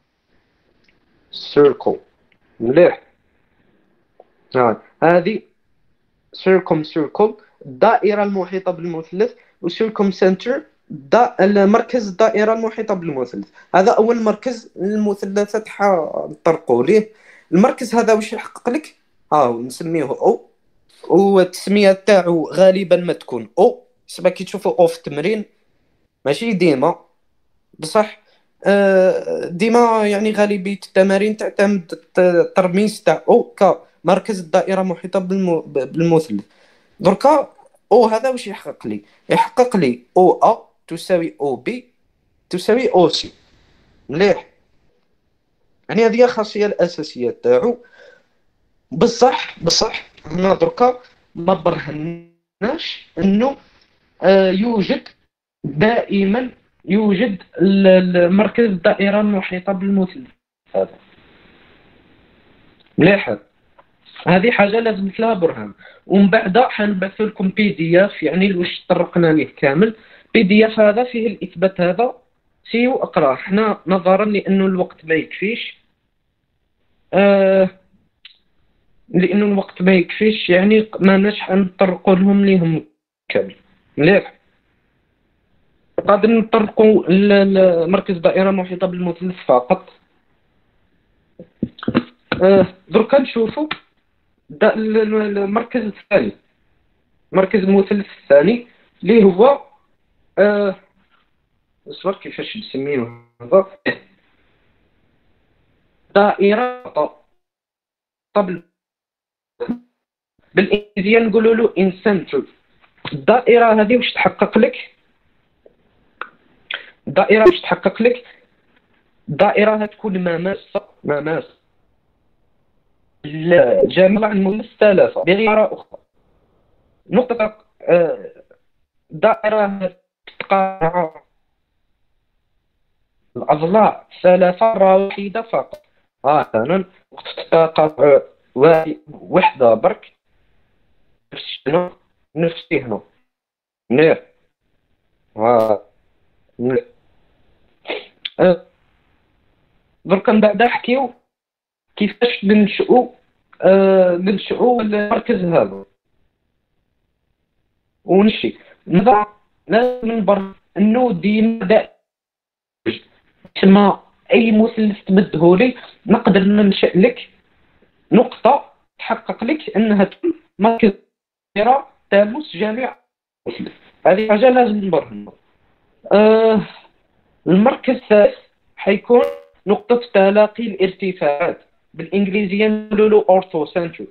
سيركل. مليح. ها هذه سيركم سيركل الدائرة المحيطة بالمثلث، وسيركم سنتر مركز الدائرة المحيطة بالمثلث. هذا أول مركز المثلثات حنطرقوا ليه. المركز هذا واش يحقق لك؟ ها نسميه أو، والتسمية تاعو غالبا ما تكون أو، سبا كي تشوفوا أو في التمرين ماشي ديما، بصح ديما يعني غالبية التمارين تعتمد الترميز تاع أو كمركز الدائرة المحيطة بالمثلث. دركا او هذا واش يحقق لي؟ يحقق لي او ا تساوي او بي تساوي او سي. مليح. يعني هذه هي الخاصيه الاساسيه تاعو. بصح بصح هنا دركا ما برهناش انه آه يوجد دائما يوجد المركز الدائره المحيطه بالمثلث هذا. مليح. هذه حاجه لازم لها برهان، ومن بعد حنبعث لكم بي دي اف يعني واش طرقنا ليه كامل. بي دي اف هذا فيه الاثبات هذا، سيو اقراه. حنا نظرا لانه الوقت ما يكفيش، آه لانه الوقت ما يكفيش يعني ما ناش نطرقوا لهم ليهم كامل. مليح. قادر نطرقوا لمركز دائره محيطه بالمثلث فقط. آه دركا نشوفوا المركز الثاني، مركز المثلث الثاني اللي هو آه اصبر كيفاش نسميوه هذا، دائرة طبل بالانجليزيه نقولوا له ان سنتر. الدائره هذه واش تحقق لك؟ الدائره واش تحقق لك؟ الدائره تكون مماسه مماس الجامعه المثلث ثلاثه. بعباره اخرى، نقطه آه، دائره تقاطع الاضلاع ثلاثه واحده فقط. ها مثلا تقاطع وحده برك نفس هنا نفس هنا مليح. ها مليح. أه. دركا من بعد نحكيو كيفاش ننشئو أه ننشئو المركز هذا ونشي نضع لازم نبر انه ديما دائما تسمى اي مثلث تمدهولي نقدر ننشئ لك نقطة تحقق لك انها تكون مركز دائرة تامس جميع المثلث. هذه حاجة لازم نبرهنها. أه المركز الثالث حيكون نقطة تلاقي الارتفاعات، بالإنجليزية نقولوا له أورثو سنتر.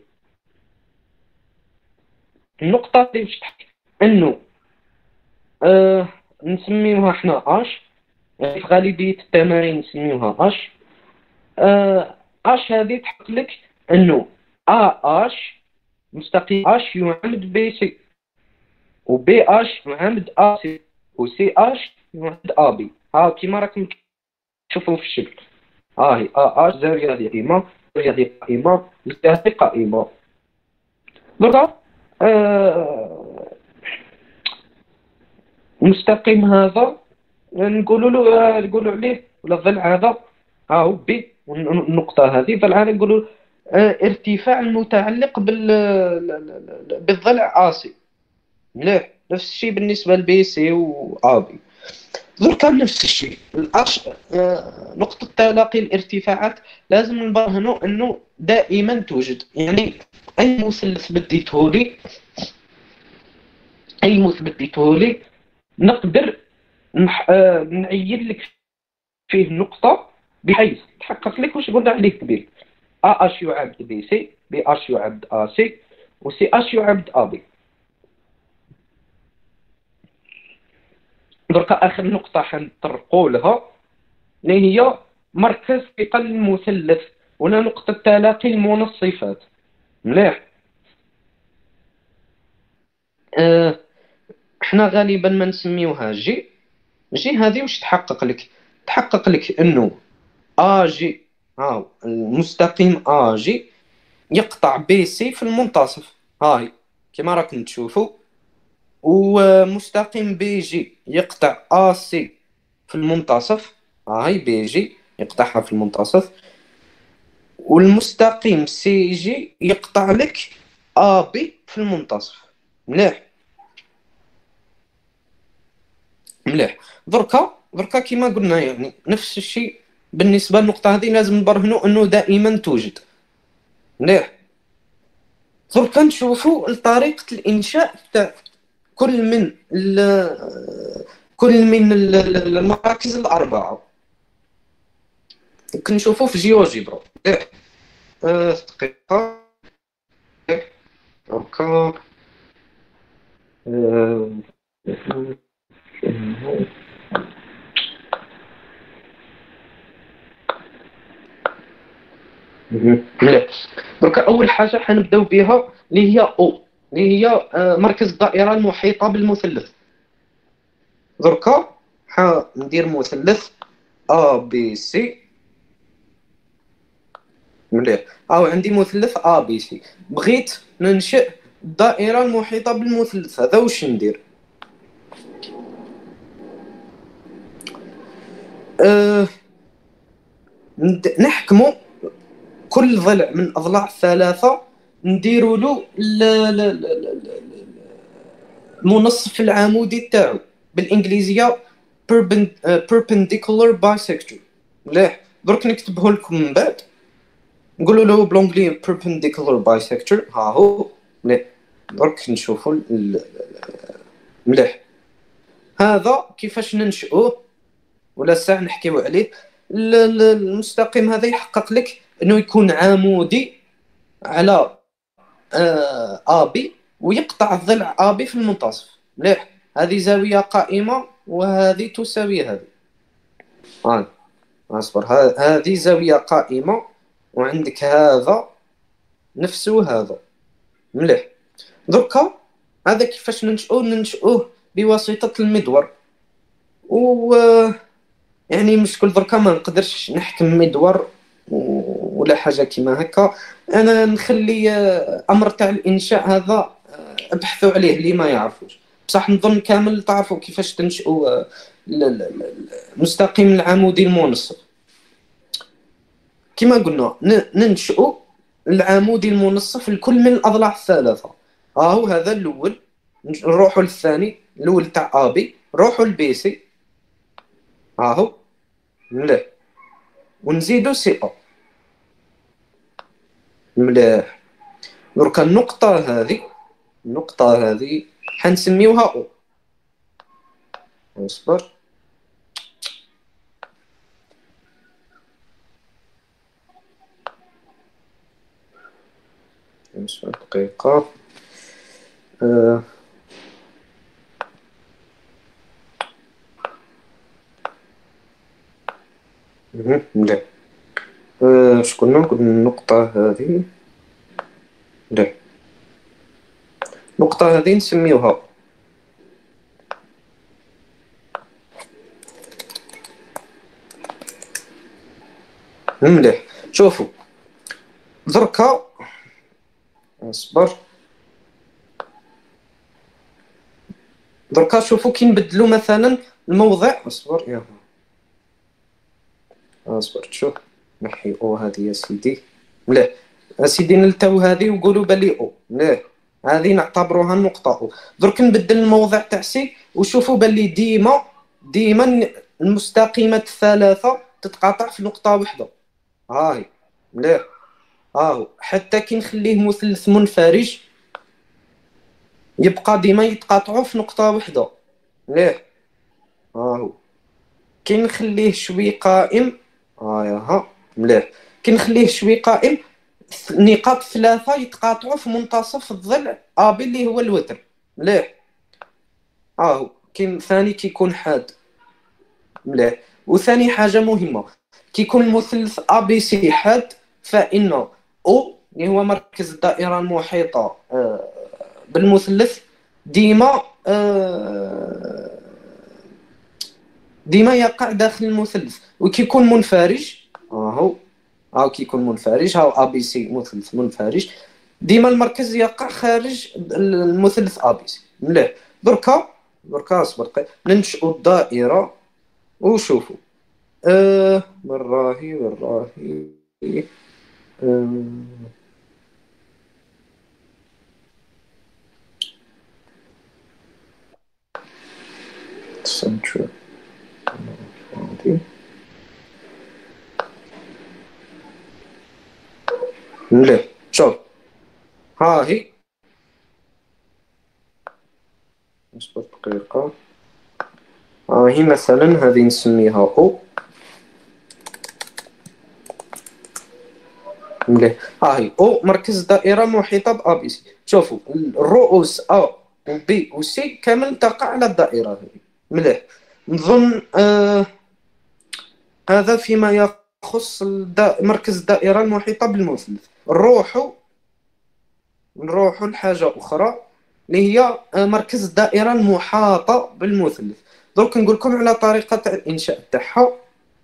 النقطة اللي باش تحكي إنه آه نسميوها حنا أش، يعني في غالبية التمارين نسميوها أش. آه أش هذه تحقق لك إنه أ أش مستقيم أش يعامد بي سي، وبي أش يعامد أ سي، وسي أش يعامد أ بي. ها كيما راكم تشوفوا في الشكل. ها هي أ أش زاوية هذه قائمة، زاوية هذه قائمة، زاوية هذه قائمة. دركا آه المستقيم هذا نقولوا له نقولوا عليه ولا الضلع هذا ها هو بي، والنقطة هذه ضلع هذا نقولوا آه ارتفاع المتعلق بال بالضلع آ سي. مليح. نفس الشيء بالنسبة لبي سي و بي. دركا نفس الشيء الأش آه نقطة تلاقي الارتفاعات لازم نبرهنوا انه دائما توجد، يعني اي مثلث بديتهولي اي مثلث بديتهولي نقدر نح... آه نعين لك فيه نقطة بحيث تحقق لك واش قلنا عليه قبيل. ا اش يعبد بي سي، بي اش يعبد ا سي، وسي اش يعبد ا بي. دركا اخر نقطة حنطرقوا لها اللي هي مركز ثقل المثلث، ولا نقطة تلاقي المنصفات. مليح. اه احنا غالبا ما نسميوها جي. جي هذه واش تحقق لك؟ تحقق لك انه ا جي ها المستقيم ا جي يقطع بي سي في المنتصف، هاي كما راكم تشوفوا، ومستقيم بي جي يقطع ا سي في المنتصف، هاي بي جي يقطعها في المنتصف، والمستقيم سي جي يقطع لك ا بي في المنتصف. مليح مليح. دركا دركا كما قلنا يعني نفس الشيء بالنسبه للنقطه هذه لازم نبرهنوا انه دائما توجد. مليح. دركا نشوفوا طريقه الانشاء تاع كل من كل من المراكز الاربعه. كنشوفوا في جيوجبرا. اه دقيقه دركا اه مليح. دركا اول حاجه حنبداو بها اللي هي او، اللي هي مركز الدائره المحيطه بالمثلث. دركا حندير مثلث ا بي سي. مليح. او عندي مثلث ا بي سي، بغيت ننشئ الدائره المحيطه بالمثلث هذا، واش ندير؟ أه نحكموا كل ضلع من اضلاع ثلاثه نديروا له المنصف العمودي تاعو، بالانجليزيه perpendicular bisector. مليح. درك نكتبه لكم من بعد، نقولوا له بالانجلي perpendicular bisector. ها هو. مليح. درك نشوفوا مليح. هذا كيفاش ننشئوه ولا ساعة نحكيو عليه. ال- ال- المستقيم هذا يحقق لك انه يكون عمودي على آه ابي، ويقطع الضلع ابي في المنتصف. مليح. هذه زاوية قائمة وهذه تساوي هذه. آه. اصبر، ه- هذه زاوية قائمة، وعندك هذا نفسه هذا. مليح. دركا هذا كيفاش ننشئوه؟ ننشئوه بواسطة المدور. و يعني مشكل دركا ما نقدرش نحكم مدور و- ولا حاجة كيما هكا. انا نخلي آه، امر تاع الانشاء هذا آه، ابحثوا عليه اللي ما يعرفوش. بصح نظن كامل تعرفوا كيفاش تنشئوا آه، ال- ال- ال- المستقيم العمودي المنصف. كما قلنا ن- ننشئوا العمودي المنصف لكل من الاضلاع الثلاثه. اهو هذا الاول، نروحوا للثاني، الاول تاع ابي، نروحوا لبي سي، اهو. مليح. ونزيدوا سي او. مليح. دركا النقطه هذه، النقطه هذه حنسميوها او. اصبر. اصبر دقيقه. آه. مهم. مليح. آه. شكون قلنا النقطه هذه؟ مليح. النقطه هذه نسميوها. مليح. شوفوا دركا، اصبر. دركا شوفوا كي نبدلوا مثلا الموضع. اصبر يا اصبر تشوف. نحي او هذه يا سيدي. مليح. اسيدي نلتو هذه وقولوا بلي او. مليح. هذه نعتبروها النقطة او. درك نبدل الموضع تاع سي وشوفوا بلي ديما ديما المستقيمات الثلاثة تتقاطع في نقطة واحدة. هاي. مليح. هاهو حتى كي نخليه مثلث منفرج يبقى ديما يتقاطعوا في نقطة واحدة. مليح. هاهو كي نخليه شوي قائم. هايا ها. مليح. كي نخليه شوي قائم، نقاط ثلاثة يتقاطعوا في منتصف الضلع ابي اللي هو الوتر. مليح. اهو كي ثاني كيكون حاد. مليح. وثاني حاجة مهمة، كي يكون المثلث ا بي سي حاد، فإن او اللي هو مركز الدائرة المحيطة آه، بالمثلث ديما آه، ديما يقع داخل المثلث. وكيكون منفرج، اهو هاو كيكون منفرج، هاو ا بي سي مثلث منفرج، ديما المركز يقع خارج المثلث ا بي سي. مليح. دركا دركا اصبر دقيقة. ننشئوا الدائرة وشوفوا. آه بالراهي بالراهي. آه center. مليح. شوف ها هي. اصبر دقيقة. ها هي مثلا هذه نسميها او. مليح. ها هي او مركز دائرة محيطة بأ بي سي. شوفوا الرؤوس ا وبي وسي كامل تقع على الدائرة هذه. مليح. نظن آه هذا فيما يخص الدا... مركز الدائرة المحيطة بالمثلث. نروحوا نروحوا لحاجة أخرى اللي هي آه، مركز الدائرة المحاطة بالمثلث. درك نقول لكم على طريقة الإنشاء تاعها.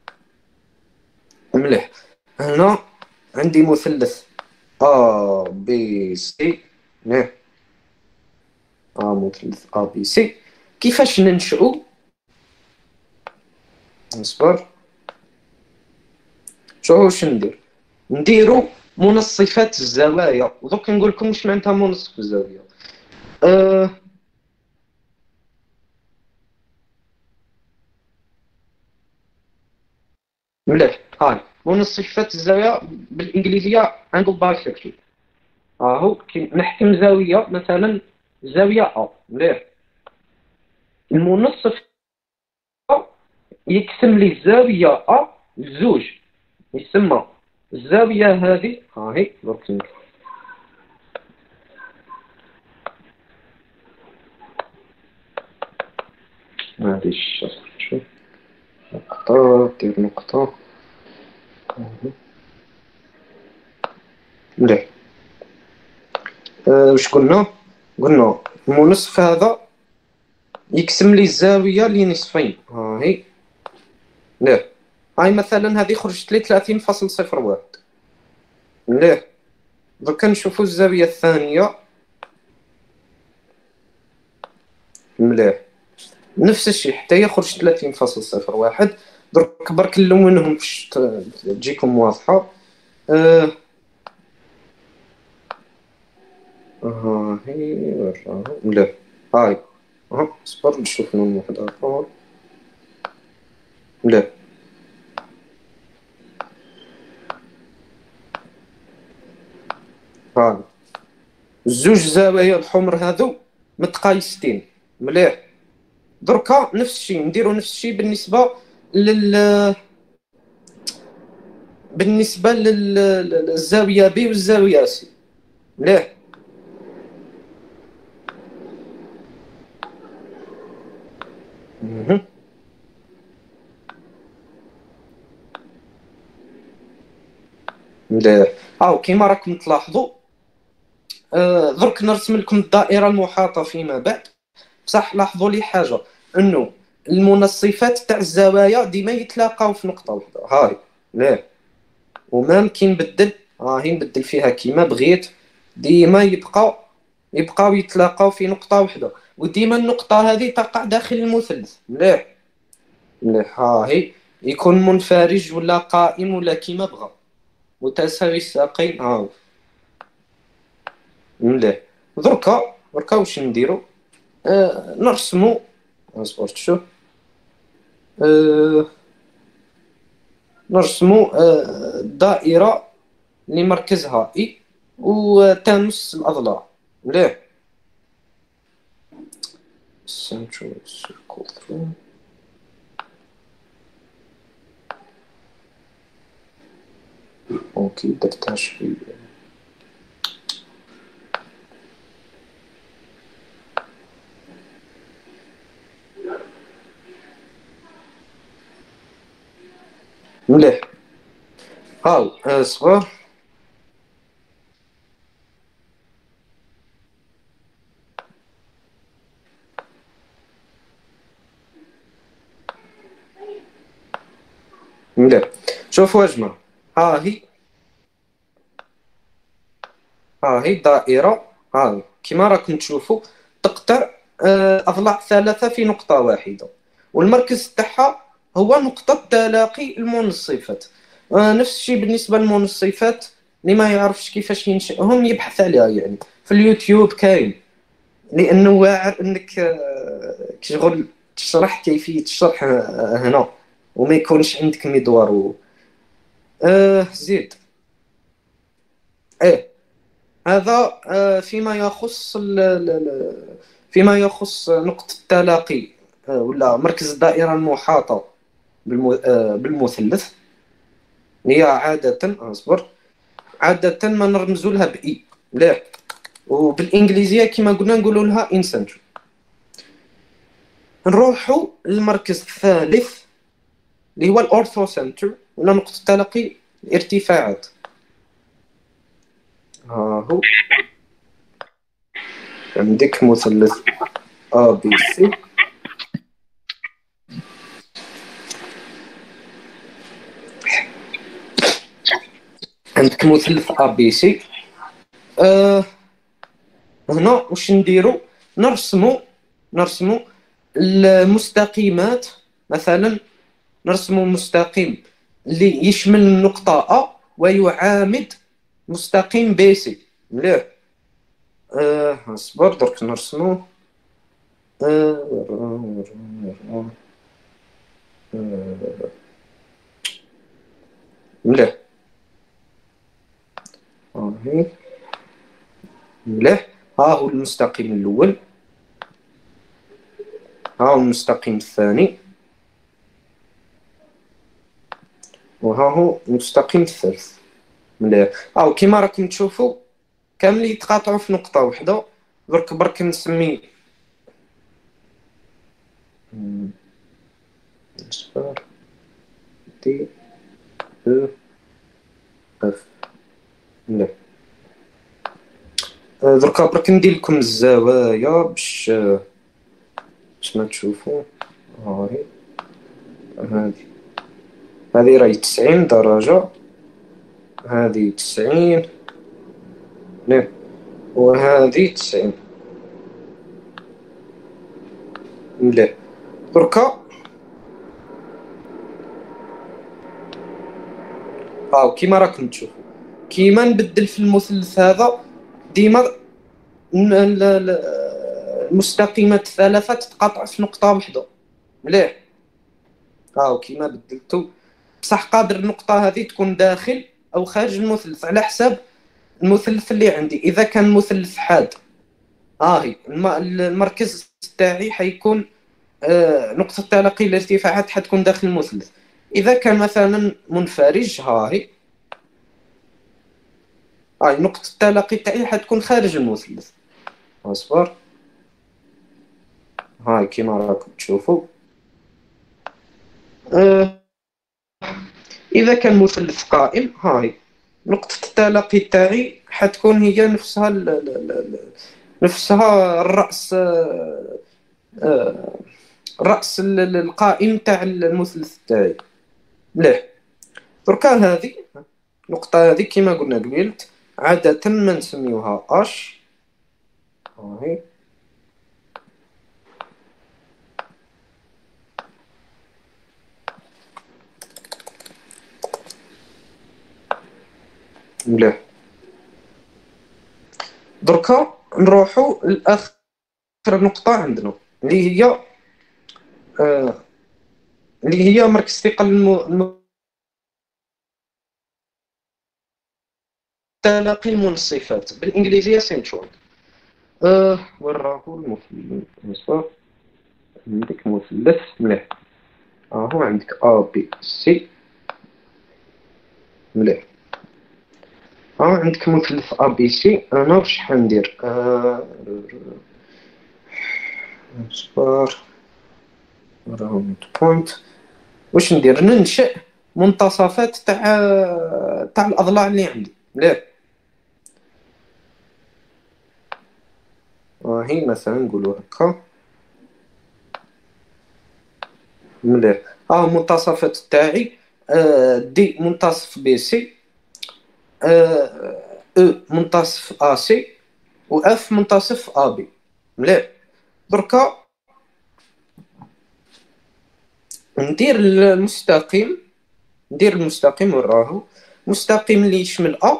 مليح. هنا عندي مثلث ا بي سي. مليح. ا مثلث ا بي سي. كيفاش ننشئوا؟ اصبر. شو واش ندير؟ نديروا منصفات الزوايا. ودرك نقول لكم واش معناتها منصف الزاويه. أه مليح. هاي منصفات الزاويه بالانجليزيه انجل بايسكشن. اهو كي نحكم زاويه مثلا زاويه ا. مليح. المنصف يقسم لي الزاويه ا لزوج، يسمى الزاويه هذه ها هي درك هذه الشرط. شوف نقطة دير نقطة مليح. أه واش قلنا؟ قلنا المنصف هذا يقسم لي الزاوية لنصفين، ها هي مليح. هاي مثلا هذه خرجت لي ثلاثين فاصل صفر واحد مليح. دركا نشوفو الزاوية الثانية مليح نفس الشيء حتى هي خرجت ثلاثين فاصل صفر واحد. درك برك نلونهم باش تجيكم واضحة. أه ها هي وراها مليح. هاي ها صبر نشوف لون واحد آخر مليح. هاي زوج زوايا الحمر هذو متقايستين مليح. دركا نفس الشيء نديرو نفس الشيء بالنسبة لل بالنسبة لل... للزاوية بي والزاوية سي مليح. مهم. مليح. هاو كيما راكم تلاحظوا آه درك نرسم لكم الدائرة المحاطة فيما بعد. بصح لاحظوا لي حاجة، انه المنصفات تاع الزوايا ديما يتلاقاو في نقطة واحدة. هاي مليح. ومام كي نبدل ها هي نبدل فيها كيما بغيت، ديما يبقى يبقاو يتلاقاو في نقطة واحدة، وديما النقطة هذه تقع داخل المثلث مليح. مليح ها هي يكون منفرج ولا قائم ولا كيما بغا، متساوي الساقين. ها مليح. دركا دركا واش نديرو؟ آه نرسمو اصبر شوف آه نرسمو آه دائرة اللي مركزها اي وتمس الاضلاع مليح. central circle through اوكي درتها شوية مليح. هاو اصبر مليح. شوفوا اجمع ها هي ها هي الدائرة. ها كيما راكم تشوفوا تقطع آه، أضلاع ثلاثة في نقطة واحدة، والمركز تاعها هو نقطة تلاقي المنصفات. آه، نفس الشيء بالنسبة للمنصفات، اللي ما يعرفش كيفاش ينشئهم يبحث عليها، يعني في اليوتيوب كاين، لأنه واعر أنك آه، كشغل تشرح كيفية الشرح آه، هنا وما يكونش عندك مدوار و... آه زيد ايه. هذا آه، فيما يخص ال- ال- ال- فيما يخص نقطة التلاقي آه، ولا مركز الدائرة المحاطة بالم- آه، بالمثلث. هي عادة اصبر عادة ما نرمزوا لها بإي مليح، وبالإنجليزية كما قلنا نقولوا لها إن سنتر. نروحوا للمركز الثالث اللي هو الأورثو سنتر ولا نقطة تلاقي الارتفاعات. ها هو عندك مثلث A B C. عندك مثلث A B C. آه هنا واش نديرو؟ نرسمو نرسمو المستقيمات. مثلا نرسمو مستقيم اللي يشمل النقطة أ ويعامد مستقيم بي سي مليح. آه اصبر درك نرسمو آه مليح. هاهي مليح. ها هو المستقيم الأول ها هو المستقيم الثاني، وها هو المستقيم الثالث. مليح. هاو كيما راكم تشوفوا كاملين يتقاطعوا في نقطة واحدة. درك برك نسمي مم، صفر دي او اف. مليح. آه، دركا برك ندير لكم الزوايا باش باش ما تشوفوا. هاي هادي هادي راهي تسعين درجة، هادي تسعين، مليح، وهادي تسعين. مليح. دركا هاو كيما راكم تشوفوا كيما نبدل في المثلث هذا ديما ن- ال- ال- المستقيمات الثلاثة تتقاطع في نقطة واحدة. مليح. هاو كيما بدلتو، بصح قادر النقطة هذه تكون داخل أو خارج المثلث على حساب المثلث اللي عندي. إذا كان مثلث حاد، هاهي الم- المركز تاعي حيكون آه، نقطة تلاقي الارتفاعات حتكون داخل المثلث. إذا كان مثلا منفرج، هاهي هاي نقطة التلاقي تاعي حتكون خارج المثلث. اصبر. هاي كيما راكم تشوفوا آه، إذا كان مثلث قائم، هاي نقطة التلاقي تاعي حتكون هي نفسها ال ال ال نفسها الرأس، آه، آه، الرأس ال- ال- القائم تاع المثلث تاعي. مليح. دركا هذه النقطة هذه كيما قلنا قبيلت عادة ما نسميوها اش. هاي مليح. دركا نروحو لآخر نقطة عندنا اللي هي آه، اللي هي مركز ثقل الم- التلاقي المنصفات، بالإنجليزية سنترويد. آه وين راهو المثلث؟ عندك مثلث. مليح. ها هو عندك A B C. مليح. ها عندك مثلث A B C. أنا واش حندير؟ آه صفر، راهو ميد بوينت. واش ندير؟ ننشئ منتصفات تاع تاع الأضلاع اللي عندي. مليح. وهي مثلا نقولوا هكا. مليح. ها المنتصفات تاعي آه، دي منتصف بي سي، آه، او منتصف ا سي، و اف منتصف ا بي. مليح. دركا ندير المستقيم، ندير المستقيم وراهو مستقيم اللي يشمل ا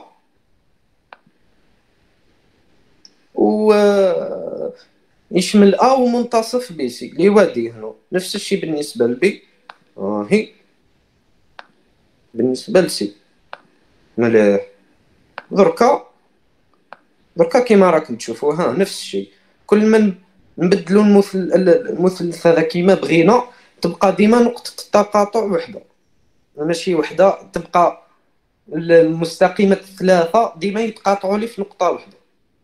و آه، يشمل ا ومنتصف بي سي اللي هو دي هنا. نفس الشيء بالنسبة لبي، هاهي بالنسبة لسي. مليح. دركا دركا كيما راكم تشوفوا ها نفس الشيء. كل ما نبدلوا المثل المثلث هذا كيما بغينا تبقى ديما نقطة التقاطع وحدة، ماشي وحدة، تبقى المستقيمات الثلاثة ديما يتقاطعوا لي في نقطة واحدة.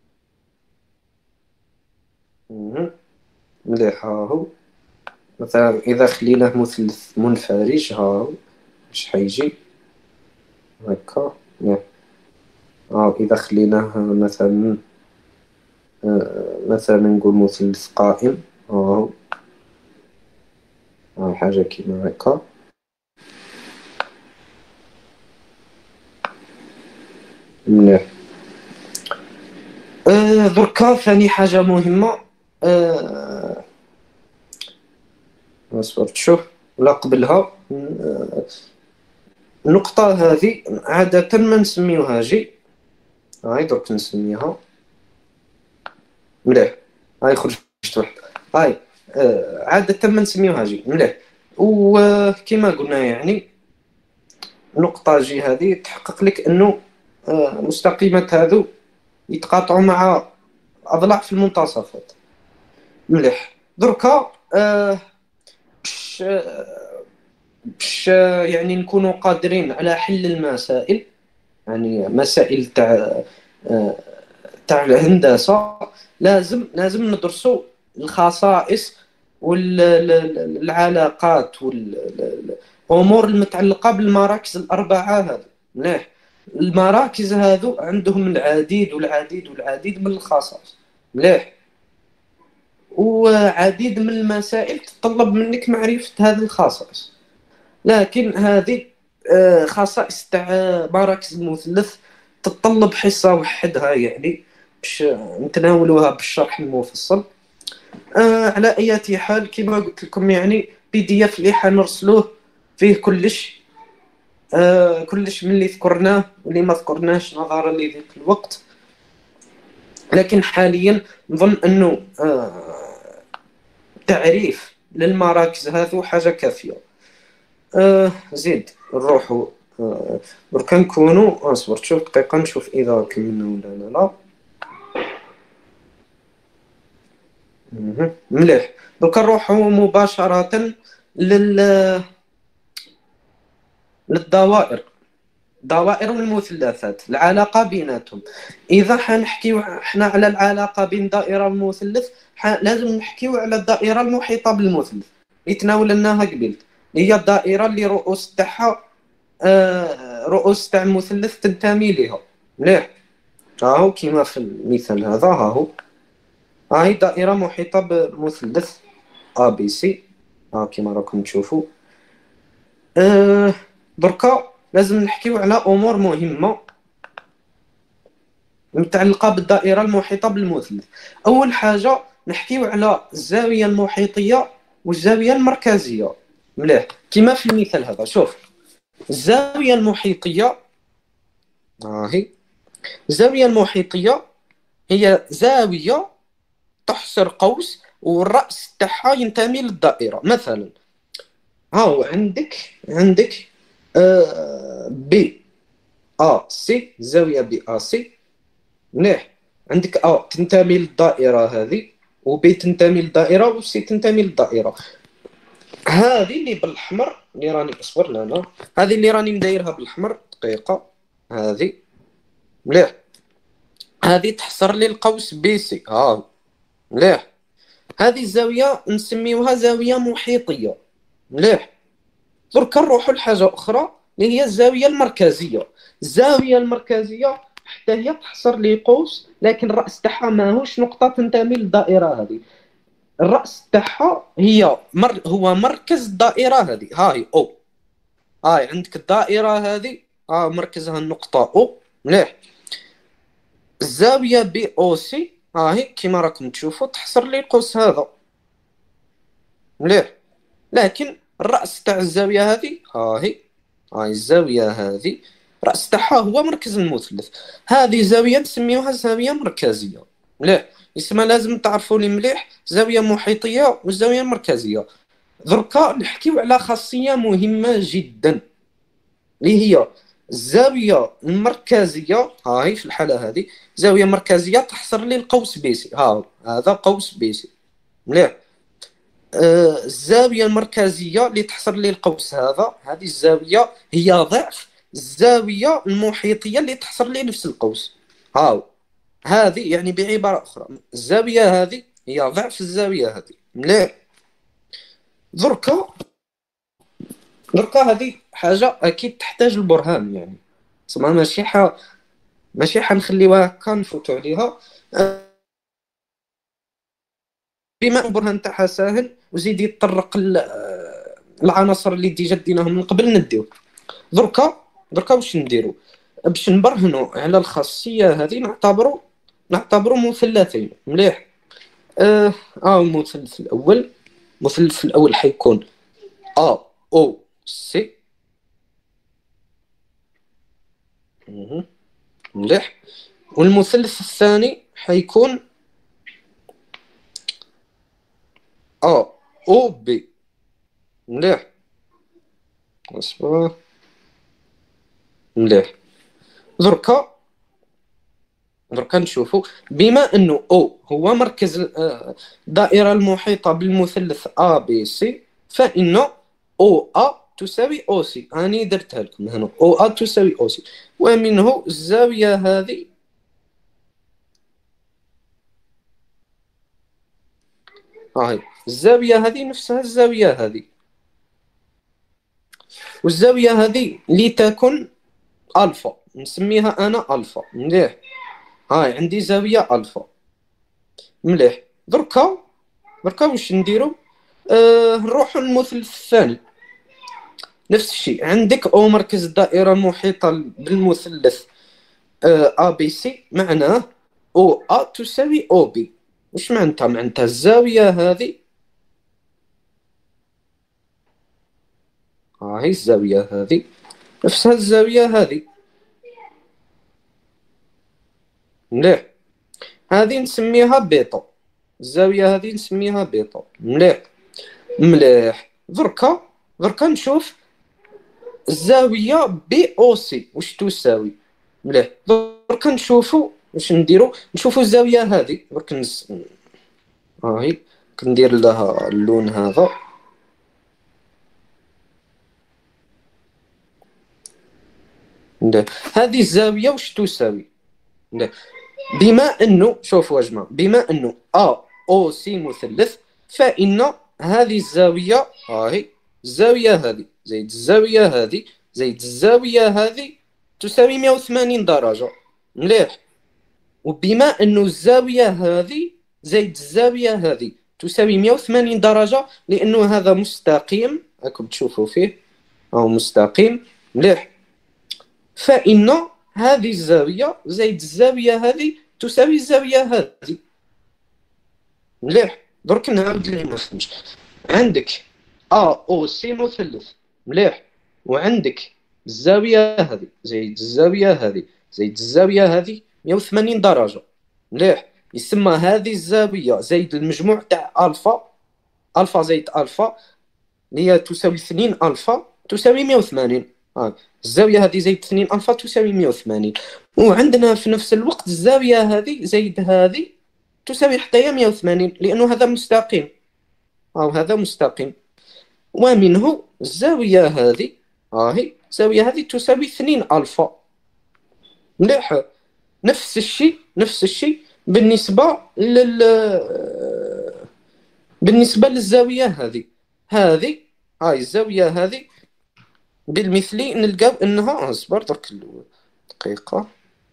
مهم. مليح. ها هو مثلا إذا خليناه مثلث منفرج، ها هو اش حيجي هكا. مليح. ها إذا خليناه مثلا آه، مثلا نقول مثلث قائم، ها هو ها حاجة كيما هكا. مليح. أه دركا ثاني حاجة مهمة، أه اصبر تشوف ولا قبلها. أه النقطة هذه عادة ما نسميوها جي. هاي درك نسميها. مليح. هاي خرجت واحد. هاي أه عادة ما نسميوها جي. مليح. وكما قلنا يعني نقطة جي هذه تحقق لك انه أه مستقيمات هذو يتقاطعوا مع اضلاع في المنتصفات. مليح. دركا آه باش باش يعني نكونوا قادرين على حل المسائل، يعني مسائل تاع آه، تاع الهندسة، لازم لازم ندرسوا الخصائص والعلاقات والأمور المتعلقة بالمراكز الأربعة هذه. مليح. المراكز هذو عندهم العديد والعديد والعديد من الخصائص. مليح. وعديد من المسائل تتطلب منك معرفة هذه الخصائص، لكن هذه آه، خصائص تاع مراكز المثلث تتطلب حصة وحدها، يعني باش نتناولوها بالشرح المفصل. آه على اي حال، كما قلت لكم، يعني بي دي اف اللي حنرسلوه فيه كلش، آه كلش من اللي ذكرناه واللي ما ذكرناش نظرا لضيق الوقت. لكن حاليا نظن انه آه تعريف للمراكز هذو حاجة كافية. آه زيد نروحوا. آه برك نكونوا اصبر شوف دقيقة نشوف اذا كملنا ولا لا لا. مهم. مليح. دوك نروحوا مباشرة لل للدوائر. دوائر والمثلثات، العلاقة بيناتهم. إذا حنحكيو حنا على العلاقة بين دائرة ومثلث، لازم نحكيو على الدائرة المحيطة بالمثلث اللي تناولناها قبل، هي الدائرة اللي رؤوس تاعها آه رؤوس تاع المثلث تنتمي لها. مليح. هاهو كيما في المثال هذا، هاهو هاي دائرة محيطة بالمثلث A B C، ها كيما راكم تشوفوا. آه دركا لازم نحكيو على أمور مهمة متعلقة بالدائرة المحيطة بالمثلث. أول حاجة نحكيو على الزاوية المحيطية والزاوية المركزية. مليح. كما في المثال هذا، شوف الزاوية المحيطية هاهي. الزاوية المحيطية هي زاوية تحصر قوس والرأس تاعها ينتمي للدائرة. مثلا هاو عندك عندك آه بي ا سي، زاوية بي ا سي. مليح. عندك ا تنتمي للدائرة هذه، وبي تنتمي للدائرة، وسي تنتمي للدائرة. هذه اللي بالاحمر اللي راني اصبر لا لا هذه اللي راني مدايرها بالاحمر دقيقة. هذه مليح. هذه تحصر لي القوس بي سي. ها مليح. هذه الزاوية نسميوها زاوية محيطية. مليح. درك نروحوا لحاجة أخرى اللي هي الزاوية المركزية. الزاوية المركزية حتى هي تحصر لي قوس، لكن الرأس تاعها ماهوش نقطة تنتمي للدائرة هذه. الرأس تاعها هي مر... هو مركز الدائرة هذه. هاي أو، هاي عندك الدائرة هذه، ها مركزها النقطة أو. مليح. الزاوية بي أو سي هاهي كيما راكم تشوفوا تحصر لي القوس هذا. مليح. لكن الرأس تاع الزاوية هذه هاهي، هاي الزاوية هذه رأس تاعها هو مركز المثلث. هذه زاوية نسميوها زاوية مركزية. مليح. يسمى لازم تعرفوا لي مليح زاوية محيطية والزاوية المركزية. دركا نحكيو على خاصية مهمة جدا اللي هي الزاوية المركزية. هاي في الحالة هذه زاوية مركزية تحصر لي القوس بيسي. ها هذا قوس بيسي. مليح. آه الزاوية المركزية اللي تحصر لي القوس هذا، هذه الزاوية هي ضعف الزاوية المحيطية اللي تحصر لي نفس القوس. هاو هذه يعني بعبارة أخرى الزاوية هذه هي ضعف الزاوية هذه. مليح. دركا دركا هذه حاجة أكيد تحتاج البرهان، يعني سما ماشي ح... ماشي حنخليوها هكا نفوتوا عليها. بما البرهان تاعها ساهل وزيد يتطرق العناصر اللي ديجا ديناهم من قبل نديو. دركا دركا واش نديرو باش نبرهنوا على الخاصية هذه؟ نعتبروا نعتبروا مثلثين. مليح. اه, آه المثلث الأول المثلث الأول حيكون ا او سي. مليح. والمثلث الثاني حيكون ا او بي. مليح. اصبر. مليح. دركا دركا نشوفوا بما انه او هو مركز آه، الدائره المحيطه بالمثلث ا بي سي، فان او ا تساوي او سي. راني درتها لكم هنا، او ا تساوي او سي، ومنه الزاويه هذه هاي الزاويه هذه نفسها الزاويه هذه، والزاويه هذه لتكن الفا، نسميها انا الفا. مليح، هاي عندي زاويه الفا. مليح، دركا دركا واش نديرو؟ آه نروحو للمثلث الثاني. نفس الشيء، عندك او مركز الدائره المحيطه بالمثلث ا بي سي، معناه او ا تساوي او بي. واش معناتها؟ معناتها الزاويه هذه، هاي الزاويه هذه نفسها الزاويه هذه. مليح، هذه نسميها بيتا، الزاويه هذه نسميها بيتا. مليح مليح، دركا دركا نشوف الزاويه بي او سي واش تساوي. مليح، دركا نشوفوا واش نديرو. نشوفوا الزاويه هذه درك نس... هاي كندير لها اللون هذا. مليح، هذه الزاويه واش تساوي؟ مليح، بما انه شوفوا يا جماعه، بما انه ا او سي مثلث، فان هذه الزاويه هاي الزاويه هذه زائد الزاويه هذه زائد الزاويه هذه تساوي مئة وثمانين درجه. مليح، وبما انه الزاويه هذه زائد الزاويه هذه تساوي مئة وثمانين درجه، لانه هذا مستقيم راكم تشوفوا فيه او مستقيم. مليح، فان هذه الزاويه زائد الزاويه هذه تساوي الزاويه هذه. مليح، درك نعاود لي ما فهمتش. عندك ا او سي مثلث، مليح، وعندك الزاويه هذه زائد الزاويه هذه زائد الزاويه هذه مئة وثمانين درجه. مليح، يسمى هذه الزاويه زائد المجموع تاع الفا، الفا زائد الفا اللي هي تساوي اثنين الفا تساوي مئة وثمانين. ها الزاويه هذه زائد اثنين الفا تساوي مئة وثمانين، وعندنا في نفس الوقت الزاويه هذه زائد هذه تساوي حتى هي مئة وثمانين، لانه هذا مستقيم او هذا مستقيم. ومنه الزاويه هذه هاهي الزاويه هذه تساوي اثنين الفا. مليح، نفس الشيء نفس الشيء بالنسبه لل بالنسبه للزاويه هذه هذه هاي الزاويه هذه بالمثلي نلقاو انها اصبر درك دقيقه.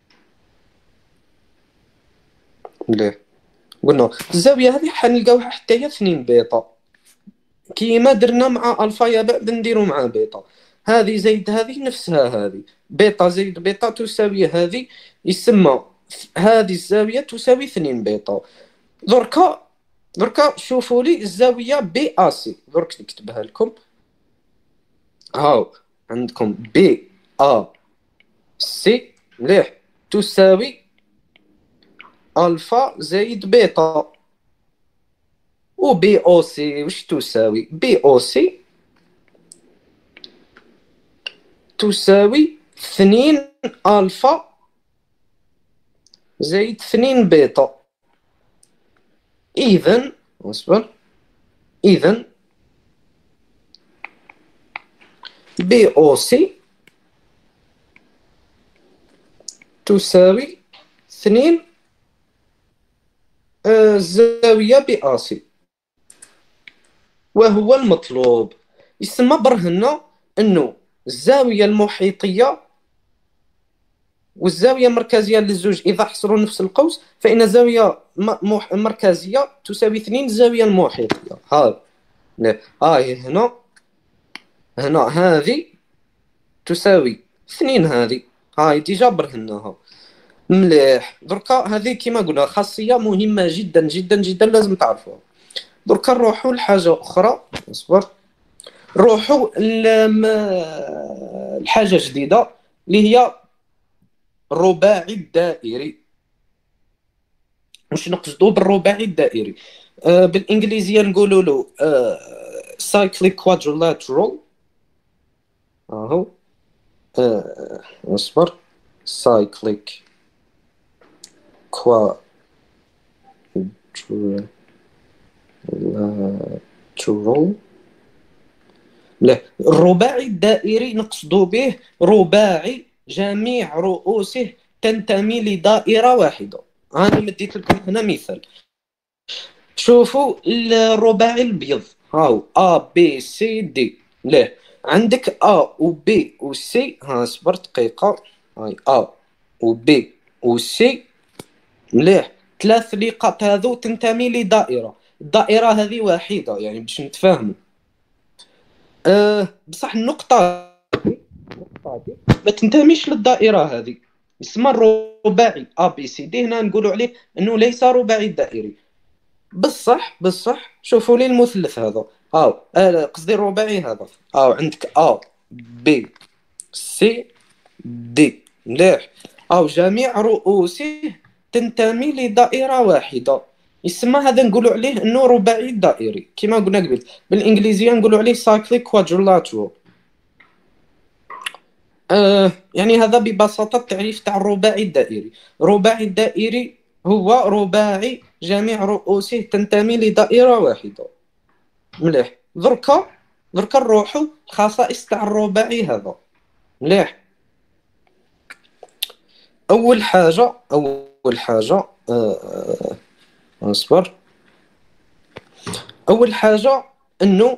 مليح، قلنا الزاويه هذه حنلقاوها حتى هي اثنين بيتا، كيما درنا مع الفا يا بعد نديرو مع بيتا. هذه زائد هذه نفسها هذه، بيتا زائد بيتا تساوي هذه، يسمى هذه الزاويه تساوي اثنين بيتا. دركا دركا شوفوا لي الزاويه بي ا سي، درك نكتبها لكم. هاو عندكم بي ا سي، مليح، تساوي الفا زائد بيتا. و بي او سي واش تساوي؟ بي او سي تساوي اثنين الفا زائد اثنين بيتا. اذا اصبر، اذا بي او سي تساوي اثنين آه زاويه بي ا سي، وهو المطلوب. يسمى برهنا انه الزاويه المحيطيه والزاويه المركزيه للزوج اذا حصلوا نفس القوس، فان الزاويه مركزيه تساوي اثنين الزاويه المحيطيه. ها هاي هنا هنا هذه تساوي اثنين، هذه هاي ديجا برهناها. مليح، دركا هذه كما قلنا خاصيه مهمه جدا جدا جدا لازم تعرفوها. دركا نروحوا لحاجه اخرى، اصبر، نروحوا لحاجه جديده اللي هي الرباعي الدائري. واش نقصدوا بالرباعي الدائري؟ آه بالانجليزيه نقولوا له آه cyclic quadrilateral. اهو آه اصبر cyclic كوا لا ترو لا الرباعي الدائري نقصد به رباعي جميع رؤوسه تنتمي لدائرة واحدة. أنا مديت لكم هنا مثال. شوفوا الرباعي الابيض هاو ا بي سي دي. لا عندك ا و بي و سي. ها صبر دقيقه. هاي ا و بي و سي. مليح. ثلاث نقاط هذو تنتمي لدائره. الدائره هذه واحده يعني باش نتفاهموا. أه بصح النقطه النقطه دي ما تنتميش للدائره هذه. يسمى الرباعي ا بي سي دي. هنا نقولوا عليه انه ليس رباعي دائري. بصح بصح شوفوا لي المثلث هذا. هاو آه قصدي الرباعي هذا. هاو عندك ا بي سي دي. مليح. هاو جميع رؤوسه تنتمي لدائرة واحدة. يسمى هذا نقولوا عليه انه رباعي دائري كما قلنا قبل. بالانجليزيه نقولوا عليه cyclic quadrilateral. آه يعني هذا ببساطة التعريف تاع الرباعي الدائري. الرباعي الدائري هو رباعي جميع رؤوسه تنتمي لدائرة واحدة. مليح. دركا دركا نروحو الخصائص تاع الرباعي هذا. مليح. أول حاجة أول حاجة آه اصبر. أول حاجة إنه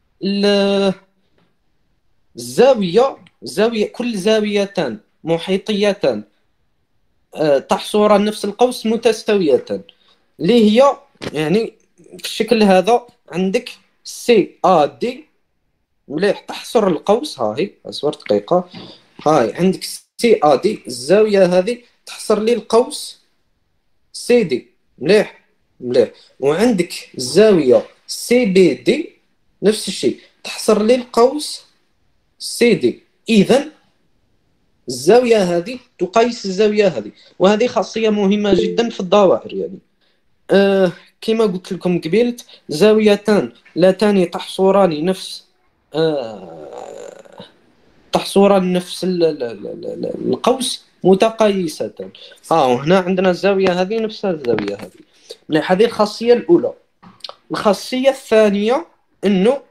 الزاوية زاوية كل زاويتان محيطيتان تحصران نفس القوس متساويتان. اللي هي يعني في الشكل هذا عندك سي ا دي. مليح. تحصر القوس. ها هي اصبر دقيقه. هاي عندك سي ا دي. الزاويه هذه تحصر لي القوس سي دي. مليح مليح. وعندك الزاويه سي بي دي نفس الشيء تحصر لي القوس سي دي. اذا الزاويه هذه تقيس الزاويه هذه. وهذه خاصيه مهمه جدا في الدوائر يعني. آه كما قلت لكم قبيلت زاويتان لاتان تحصران نفس آه تحصران نفس القوس متقايستان. اه هنا عندنا الزاويه هذه نفس الزاويه هذه. مليح. هذه الخاصيه الاولى. الخاصيه الثانيه انه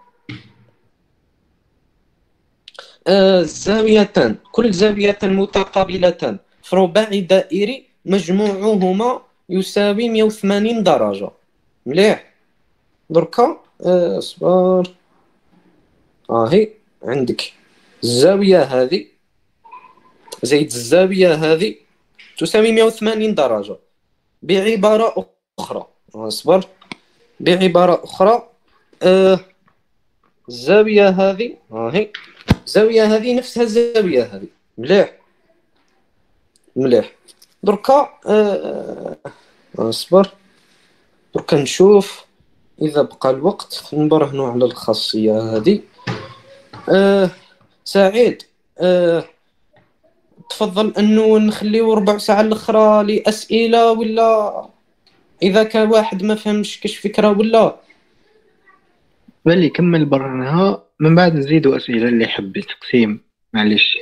آه زاويتان كل زاويتان متقابلتان في رباعي دائري مجموعهما يساوي مئة وثمانين درجة. مليح. دركا اصبر. اه هي عندك الزاوية هذه زائد الزاوية هذه تساوي مئة وثمانين درجة. بعبارة أخرى اصبر بعبارة أخرى آه الزاوية هذه اه هي الزاوية هذه نفسها الزاوية هذه. مليح مليح. دركا آه اصبر. دركا نشوف إذا بقى الوقت نبرهنوا على الخاصية هذه. آه سعيد آه تفضل أنه نخليو ربع ساعة الأخرى لأسئلة ولا إذا كان واحد ما فهمش كاش فكرة ولا بالي كمل برهنها من بعد نزيدوا أسئلة اللي يحب تقسيم. معليش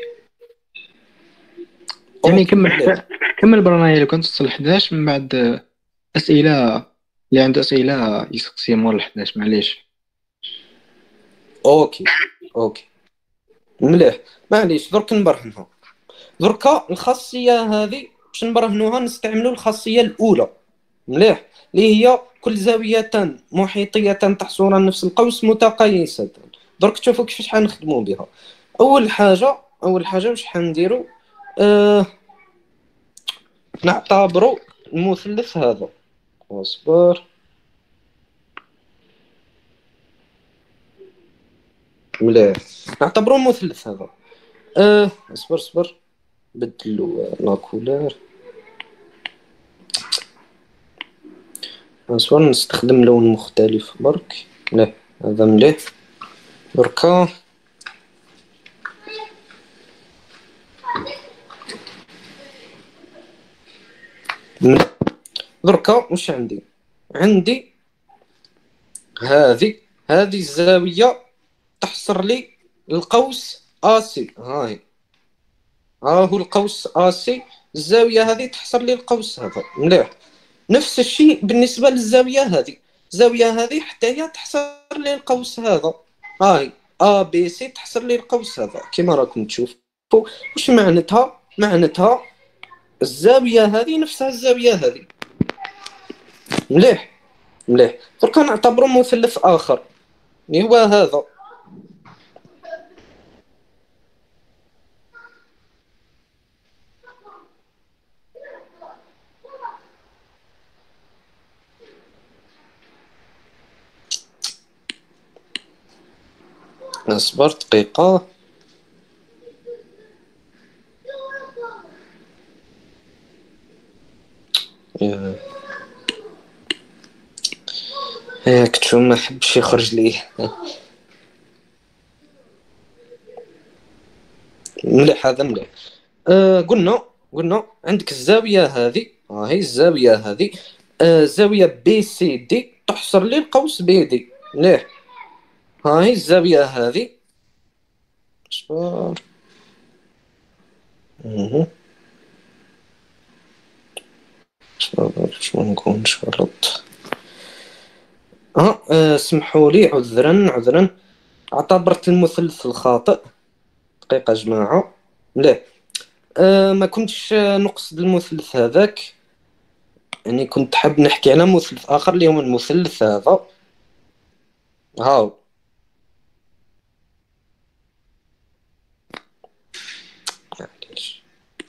يعني كمل حتى كمل برهنها لو كنت تصل إحداش من بعد أسئلة اللي عنده أسئلة يسقسي مور إحداش. معليش. أوكي أوكي مليح. معليش درك نبرهنها. دركا الخاصية هذه باش نبرهنوها نستعملوا الخاصية الأولى. مليح. اللي هي كل زاويتان محيطيتان تحصران نفس القوس متقايستان. درك تشوفوا كيفاش حنخدموا بها. اول حاجه اول حاجه واش حنديروا آه... نعتبروا المثلث هذا. اصبر. مليح. نعتبروا المثلث هذا آه... اصبر اصبر بدلوا لا كولور. اصبر نستخدم لون مختلف برك. لا هذا مليح. دركا دركا واش عندي عندي هذه هذه الزاويه تحصر لي القوس اسي. هاي ها هو القوس اسي الزاويه هذه تحصر لي القوس هذا. مليح. نفس الشيء بالنسبه للزاويه هذه، الزاويه هذه حتى هي تحصر لي القوس هذا. هاي ا بي سي تحصر لي القوس هذا كما راكم تشوفوا. واش معناتها؟ معناتها الزاويه هذه نفسها الزاويه هذه. مليح مليح. درك نعتبروا مثلث اخر اللي هو هذا. اصبر دقيقه. ياك تشوف ما حبش يخرج ليه. مليح هذا مليح. آه قلنا قلنا عندك الزاويه هذه، ها هي الزاويه هذه، آه زاويه بي سي دي تحصر لي القوس بي دي. مليح. ها هي الزاويه هذه. اصبر. اها اصبر باش ما نكونش غلط. اه آه، سمحوا لي، عذرا عذرا، اعتبرت المثلث الخاطئ. دقيقه جماعه. مليح. آه ما كنتش آه، نقصد المثلث هذاك، يعني كنت حاب نحكي على مثلث اخر اللي هو المثلث هذا. هاو. معليش.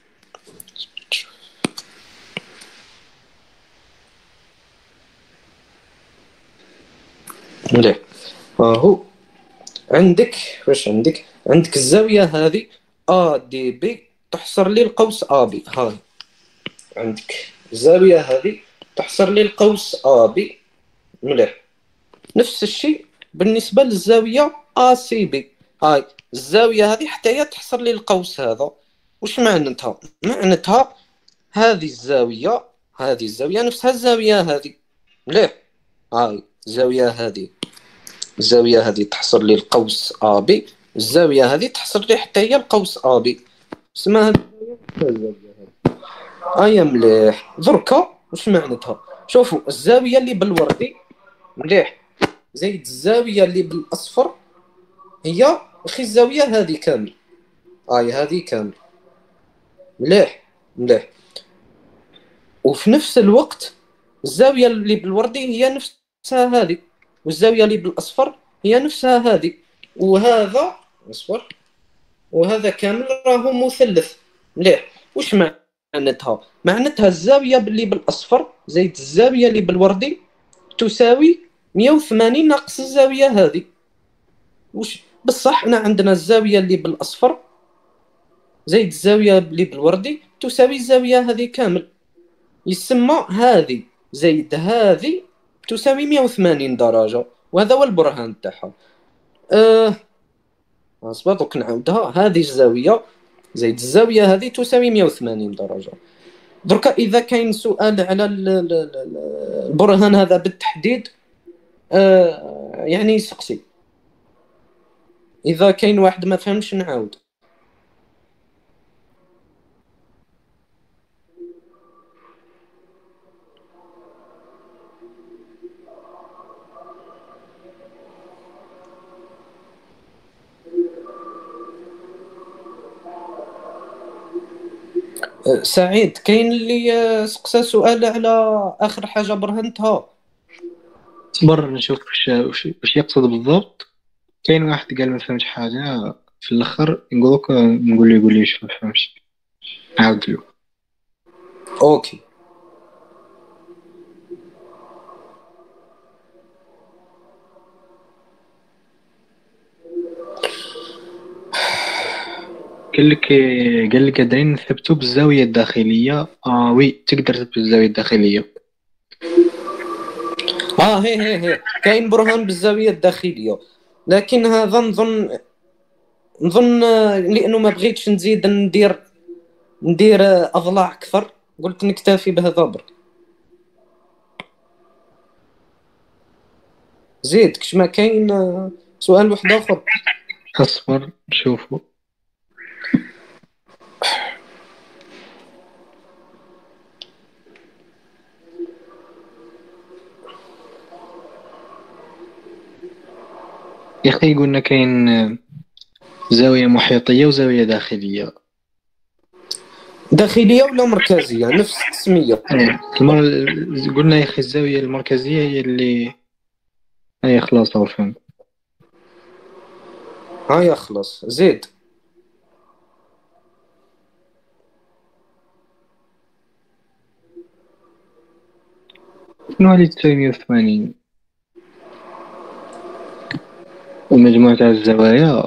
مليح. ها هو. عندك واش عندك عندك الزاويه هذه ا دي بي تحصر لي القوس ا بي. هاي عندك الزاويه هذه تحصر لي القوس ا بي. مليح. نفس الشيء بالنسبه للزاويه ا سي بي. هاي الزاويه هذه حتى هي تحصر لي القوس هذا. واش معناتها؟ معناتها هذه الزاويه هذه الزاويه نفسها الزاويه هذه. مليح. هاي الزاويه هذه الزاويه هذه تحصر لي القوس ا بي، الزاويه هذه تحصر لي حتى هي القوس ا بي. اسمها هذه الزاويه هذه. ايا مليح. دركا واش معناتها؟ شوفوا الزاويه اللي بالوردي مليح زائد الزاويه اللي بالاصفر هي اخي الزاويه هذه كامل. هاي هذه كامل. مليح مليح. وفي نفس الوقت الزاويه اللي بالوردي هي نفسها هذه، والزاويه اللي بالاصفر هي نفسها هذه. وهذا اصفر وهذا كامل راهو مثلث. مليح. واش معناتها؟ معناتها الزاويه اللي بالاصفر زائد الزاويه اللي بالوردي تساوي مية وثمانين ناقص الزاويه هذه. وش بصح احنا عندنا الزاويه اللي بالاصفر زائد الزاويه اللي بالوردي تساوي الزاويه هذه كامل. يسمى هذه زائد هذه تساوي مية وثمانين درجه، وهذا هو البرهان تاعها. أه اصبر دوك نعاودها. هذه الزاويه زائد الزاويه هذه تساوي مية وثمانين درجه. درك اذا كاين سؤال على ال- ال- ال- البرهان هذا بالتحديد، أه يعني يسقسي. اذا كاين واحد ما فهمش نعاود. أه سعيد، كاين اللي آه، سقسى سؤال على اخر حاجه برهنتها. صبر نشوف وش وش وش يقصد بالضبط. كاين واحد قال ما فهمتش حاجة في الآخر، نقولك نقول له يقول لي شو ما فهمش، عاود له. اوكي. قال لك قال لك قادرين نثبتوا بالزاوية الداخلية. اه وي تقدر تثبت بالزاوية الداخلية. اه هي هي هي كاين برهان بالزاويه الداخليه، لكن هذا نظن نظن آه، لانه ما بغيتش نزيد ندير ندير آه، اضلاع اكثر، قلت نكتفي بهذا برك. زيد كش ما كاين آه، سؤال واحد اخر. اصبر نشوفوا. يا اخي قلنا كاين آه، زاويه محيطيه وزاويه داخليه. داخلية ولا مركزية نفس التسمية؟ إيه. المر... قلنا يا اخي الزاويه المركزيه هي اللي هي خلاص هو فهمت. هيا خلاص زيد. شنو هذه تساوي مية وثمانين؟ المجموع تاع الزوايا.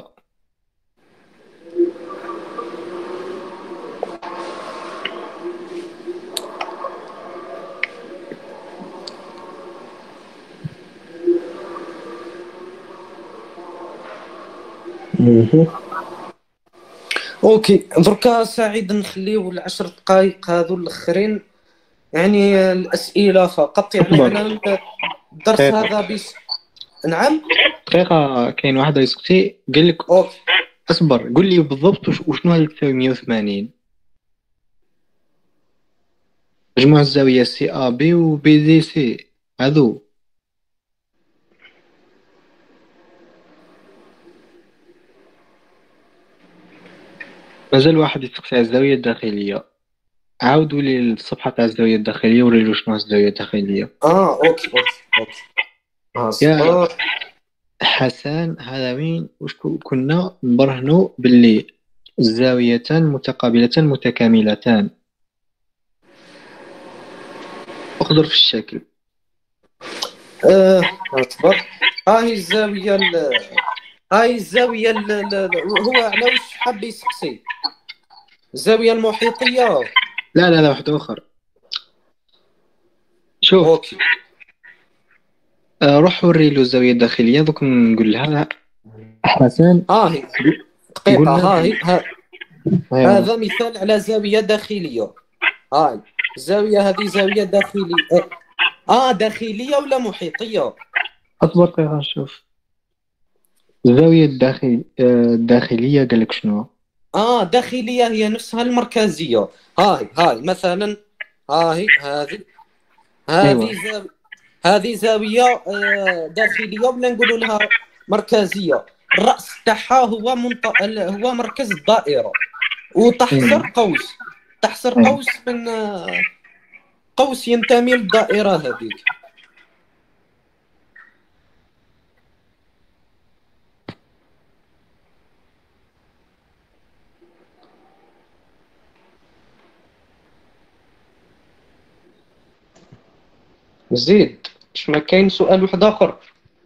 مهم. اوكي دركا سعيد نخليو العشر دقائق هذو الاخرين يعني الاسئله فقط، يعني اصبر على الدرس دقيقه هذا بس. نعم. دقيقه، كاين واحد يسقسي قال لك. اوكي. اصبر قول لي بالضبط وش- وشنو هذه تساوي مية وثمانين؟ مجموع الزاويه سي ا بي و بي دي سي هذو. مازال واحد يسقسي على الزاويه الداخليه. عاودوا لي الصفحه تاع الزاويه الداخليه وري له شنو الزاويه الداخليه. اه اوكي اوكي اوكي. ها يا صبر. حسن هذا وين وش كو- كنا نبرهنوا باللي الزاويتان متقابلتان متكاملتان. اقدر في الشكل. آه اصبر. هاي الزاويه ال... هاي الزاويه ال... ال... هو على وش حاب يسقسي؟ الزاويه المحيطيه. لا لا لا واحد اخر. شوف. اوكي. آه روح وري له الزاويه الداخليه دوك نقول لها. حسن ها هي دقيقه. قلنا ها بلي- هي ها. ايوا. هذا مثال على زاويه داخليه. هاي الزاويه هذه زاويه داخليه. اه داخليه ولا محيطيه؟ اصبر دقيقة نشوف. الزاوية الداخل آه، الداخلية قال لك شنو؟ اه داخليه هي نفسها المركزيه. هاي هاي مثلا. هاي هذه. ايوا. هذه زاويه. هذه زاويه آه داخليه ولا نقولوا لها مركزيه. الراس تاعها هو منط... هو مركز الدائره، وتحصر ايوا. قوس. تحصر ايوا. قوس من آه، قوس ينتمي للدائره هذيك. زيد. اش ما كاين سؤال واحد اخر؟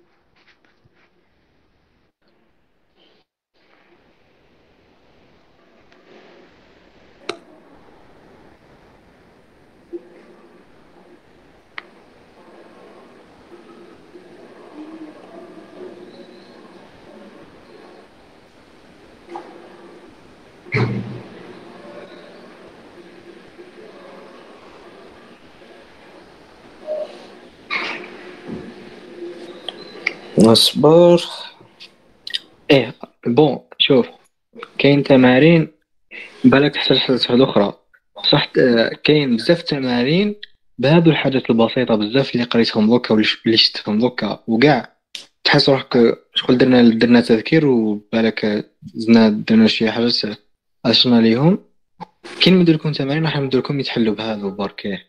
اصبر. ايه بون شوف. كاين تمارين بالك تحتاج حاجات واحدة أخرى. صح. آه، كاين بزاف تمارين بهادو الحاجات البسيطة بزاف اللي قريتهم دوكا واللي ش- اللي شفتهم دوكا وكاع تحس روحك شغل درنا درنا تذكير وبالك زدنا درنا شي حاجات عشنا ليهم. كاين ندير لكم تمارين راح ندير لكم يتحلوا بهذا بركاه.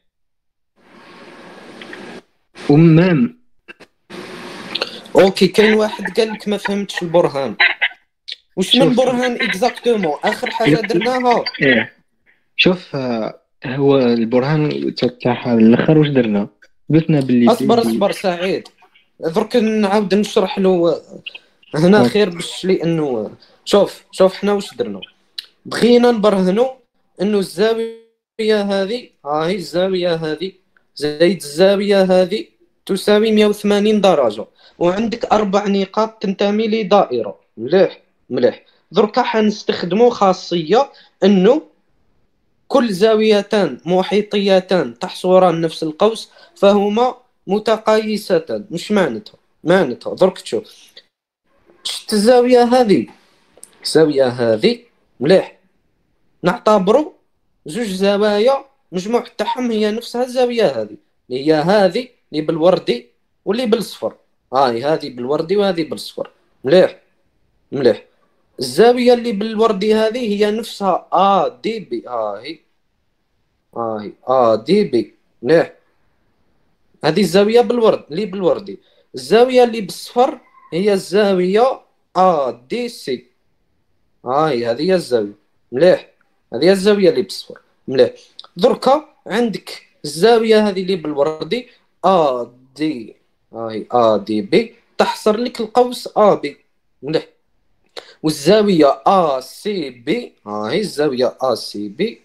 ومام اوكي كاين واحد قال لك ما فهمتش البرهان. وش من شوف. برهان اكزاكتومون اخر حاجه درناها؟ ايه شوف. آه، هو البرهان تاع الاخر واش درنا؟ ثبتنا باللي اصبر بي اصبر سعيد. درك نعاود نشرح له هنا بي خير باش لانه شوف شوف حنا واش درنا. بغينا نبرهنوا انه الزاويه هذه هاي الزاويه هذه زائد الزاويه هذه تساوي مية وثمانين درجه، وعندك اربع نقاط تنتمي لدائره. مليح مليح. دركا حنستخدموا خاصيه انه كل زاويتان محيطيتان تحصران نفس القوس فهما متقايستان. مش معناتها؟ معناتها درك تشوف. شفت الزاويه هذه؟ الزاويه هذه مليح نعتبروا زوج زوايا مجموع تاعهم هي نفسها الزاويه هذه، اللي هي هذه اللي بالوردي واللي بالصفر. هاي هذه بالوردي وهذه بالصفر. مليح مليح. الزاوية اللي بالوردي هذه هي نفسها ا دي بي، ها هي، ها هي ا دي بي. مليح. هذه الزاوية بالورد اللي بالوردي. الزاوية اللي بالصفر هي الزاوية ا دي سي، هاي هذه هي الزاوية. مليح. هذه هي الزاوية اللي بالصفر. مليح. دركا عندك الزاوية هذه اللي بالوردي ا دي، هاي ا دي بي، تحصر لك القوس ا بي. مليح. والزاوية ا سي بي، هاي الزاوية ا سي بي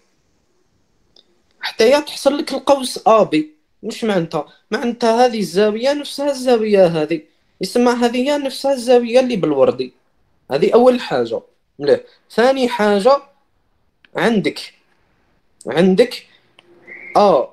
حتى هي تحصر لك القوس ا بي. وش معناتها؟ معناتها هذه الزاوية نفسها الزاوية هذه، يسمى هذه هي نفسها الزاوية اللي بالوردي. هذه أول حاجة. مليح. ثاني حاجة، عندك عندك ا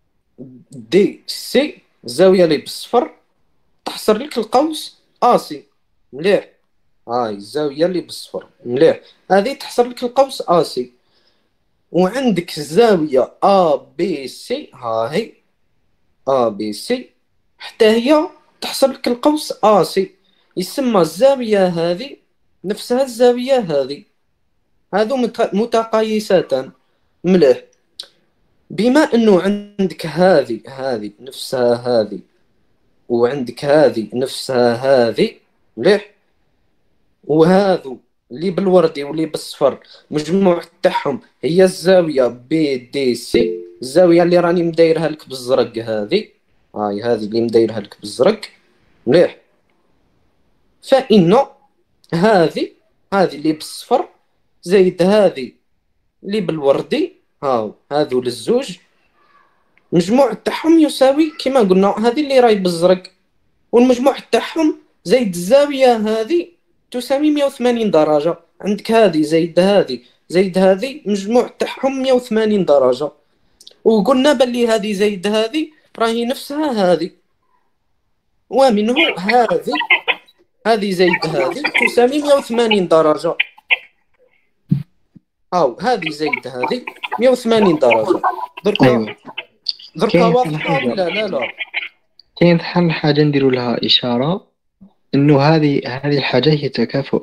دي سي، الزاوية اللي بالصفر، تحصر لك القوس ا سي. مليح. هاي الزاوية اللي بالصفر. مليح. هذه تحصر لك القوس ا سي. وعندك الزاوية ا بي سي، ها هي ا بي سي، حتى هي تحصر لك القوس ا سي. يسمى الزاوية هذه نفسها الزاوية هذه. هذو مت- متقايستان. مليح. بما انه عندك هذه هذه نفسها هذه، وعندك هذه نفسها هذه. مليح. وهذو اللي بالوردي واللي بالصفر مجموع تاعهم هي الزاوية بي دي سي، الزاوية اللي راني مدايرها لك بالزرق هذه، هاي هذه اللي مدايرها لك بالزرق. مليح. فإن هذه هذه اللي بالصفر زايد هذه اللي بالوردي، هاو هذو للزوج، المجموع تاعهم يساوي كما قلنا هذه اللي راهي بالزرق، والمجموع تاعهم زايد الزاوية هذه تساوي مية وثمانين درجة. عندك هذه زايد هذه زايد هذه، مجموع تاعهم مية وثمانين درجة. وقلنا بلي هذه زايد هذه راهي نفسها هذه، ومنه هذه هذه زايد هذه تساوي مية وثمانين درجة. أو هذه زايد هذه مية وثمانين درجة. دركا ايوا دركا كاين شحال واضحة حاجه، ولا لا لا؟ كاين شحال حاجه نديروا لها اشاره انه هذه هذه الحاجه هي تكافؤ.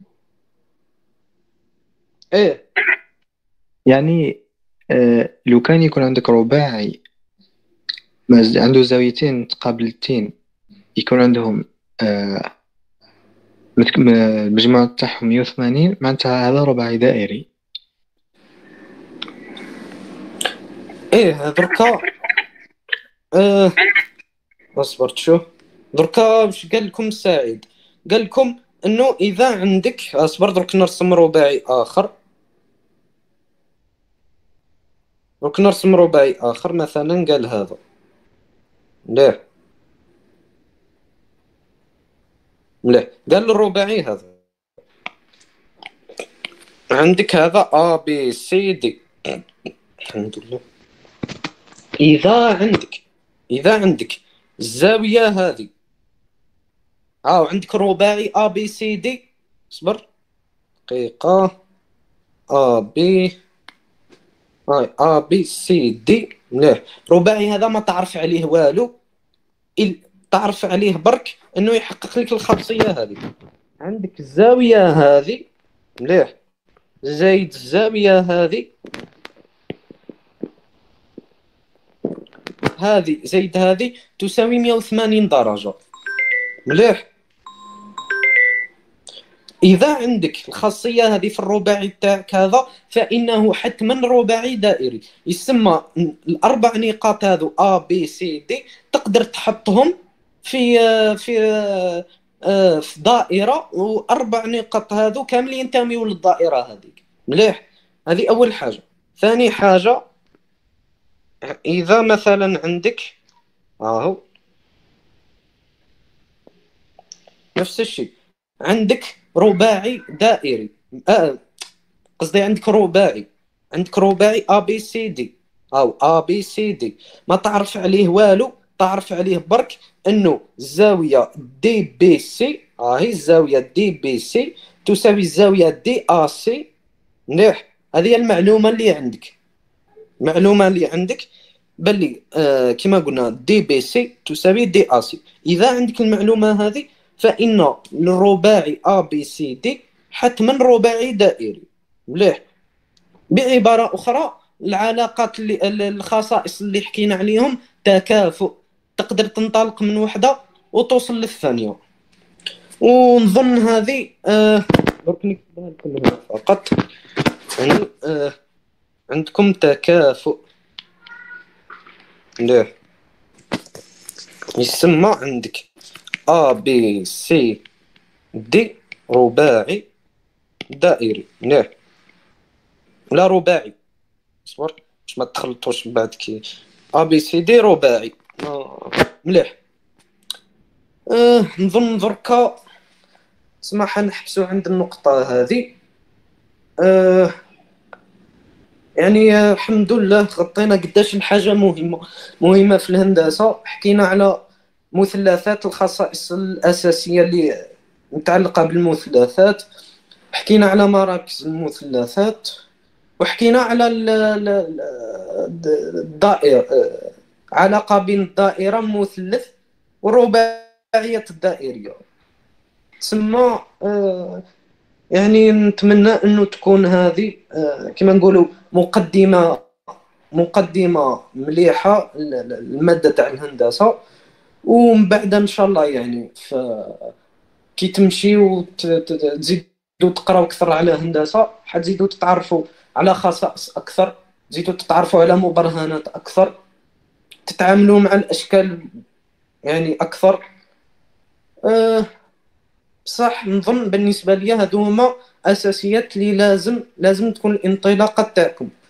ايه. يعني آه لو كان يكون عندك رباعي مز- عنده زاويتين متقابلتين يكون عندهم آه متك- م- المجموع تاعهم مية وثمانين، معناتها هذا رباعي دائري. ايه دركا آه اصبر تشوف. دركا واش قال لكم سعيد؟ قال لكم انه اذا عندك، اصبر درك نرسم رباعي اخر. درك نرسم رباعي اخر مثلا قال هذا. مليح مليح. قال الرباعي هذا عندك هذا ا بي سي دي. الحمد لله. اذا عندك اذا عندك الزاوية هذه، ها عندك رباعي ا بي سي دي. اصبر دقيقة. ا بي هاي ا بي سي دي. مليح. رباعي هذا ما تعرف عليه والو، إل... تعرف عليه برك انه يحقق لك الخاصية هذه. عندك الزاوية هذه. مليح. زايد الزاوية هذه، هذه زايد هذه تساوي مية وثمانين درجة. مليح. إذا عندك الخاصية هذه في الرباعي تاعك هذا، فإنه حتما رباعي دائري. يسمى الأربع نقاط هذو A B C D تقدر تحطهم في في في دائرة، وأربع نقاط هذو كاملين ينتميوا للدائرة هذيك. مليح. هذه أول حاجة. ثاني حاجة، إذا مثلا عندك أهو نفس الشيء، عندك رباعي دائري، آه قصدي عندك رباعي عندك رباعي A B C D أو A B C D، ما تعرف عليه والو، تعرف عليه برك أنه الزاوية دي بي سي، هاي الزاوية دي بي سي تساوي الزاوية دي أ سي. مليح. هذه المعلومة اللي عندك. المعلومة اللي عندك بلي آه كما قلنا دي بي سي تساوي دي أ سي. إذا عندك المعلومة هذه فإن الرباعي A B C D حتما رباعي دائري. مليح. بعبارة أخرى، العلاقات اللي الخصائص اللي حكينا عليهم تكافؤ، تقدر تنطلق من وحدة وتوصل للثانية. ونظن هذه آه درك نكتبها لكم هنا فقط، يعني آه عندكم تكافؤ لا يسمى عندك A B C D رباعي دائري. لا لا رباعي، صبر باش ما تخلطوش بعد كي A B C D رباعي. آه. مليح. آه نظن دركا تسمح نحبسو عند النقطة هذه. آه يعني الحمد لله غطينا قداش الحاجة مهمة مهمة في الهندسة. حكينا على مثلثات الخصائص الأساسية اللي متعلقة بالمثلثات، حكينا على مراكز المثلثات، وحكينا على الدائرة، علاقة بين الدائرة المثلث والرباعية الدائرية. تسمى آه يعني نتمنى انه تكون هذه آه كما نقولوا مقدمة مقدمة مليحة المادة تاع الهندسة. ومن بعد ان شاء الله يعني كي تمشي وتزيدوا تقراو اكثر على هندسة، حتزيدوا تتعرفوا على خصائص اكثر، تزيدوا تتعرفوا على مبرهنات اكثر، تتعاملوا مع الاشكال يعني اكثر. أه صح. نظن بالنسبه لي هادو هما اساسيات اللي لازم لازم تكون الانطلاقه تاعكم.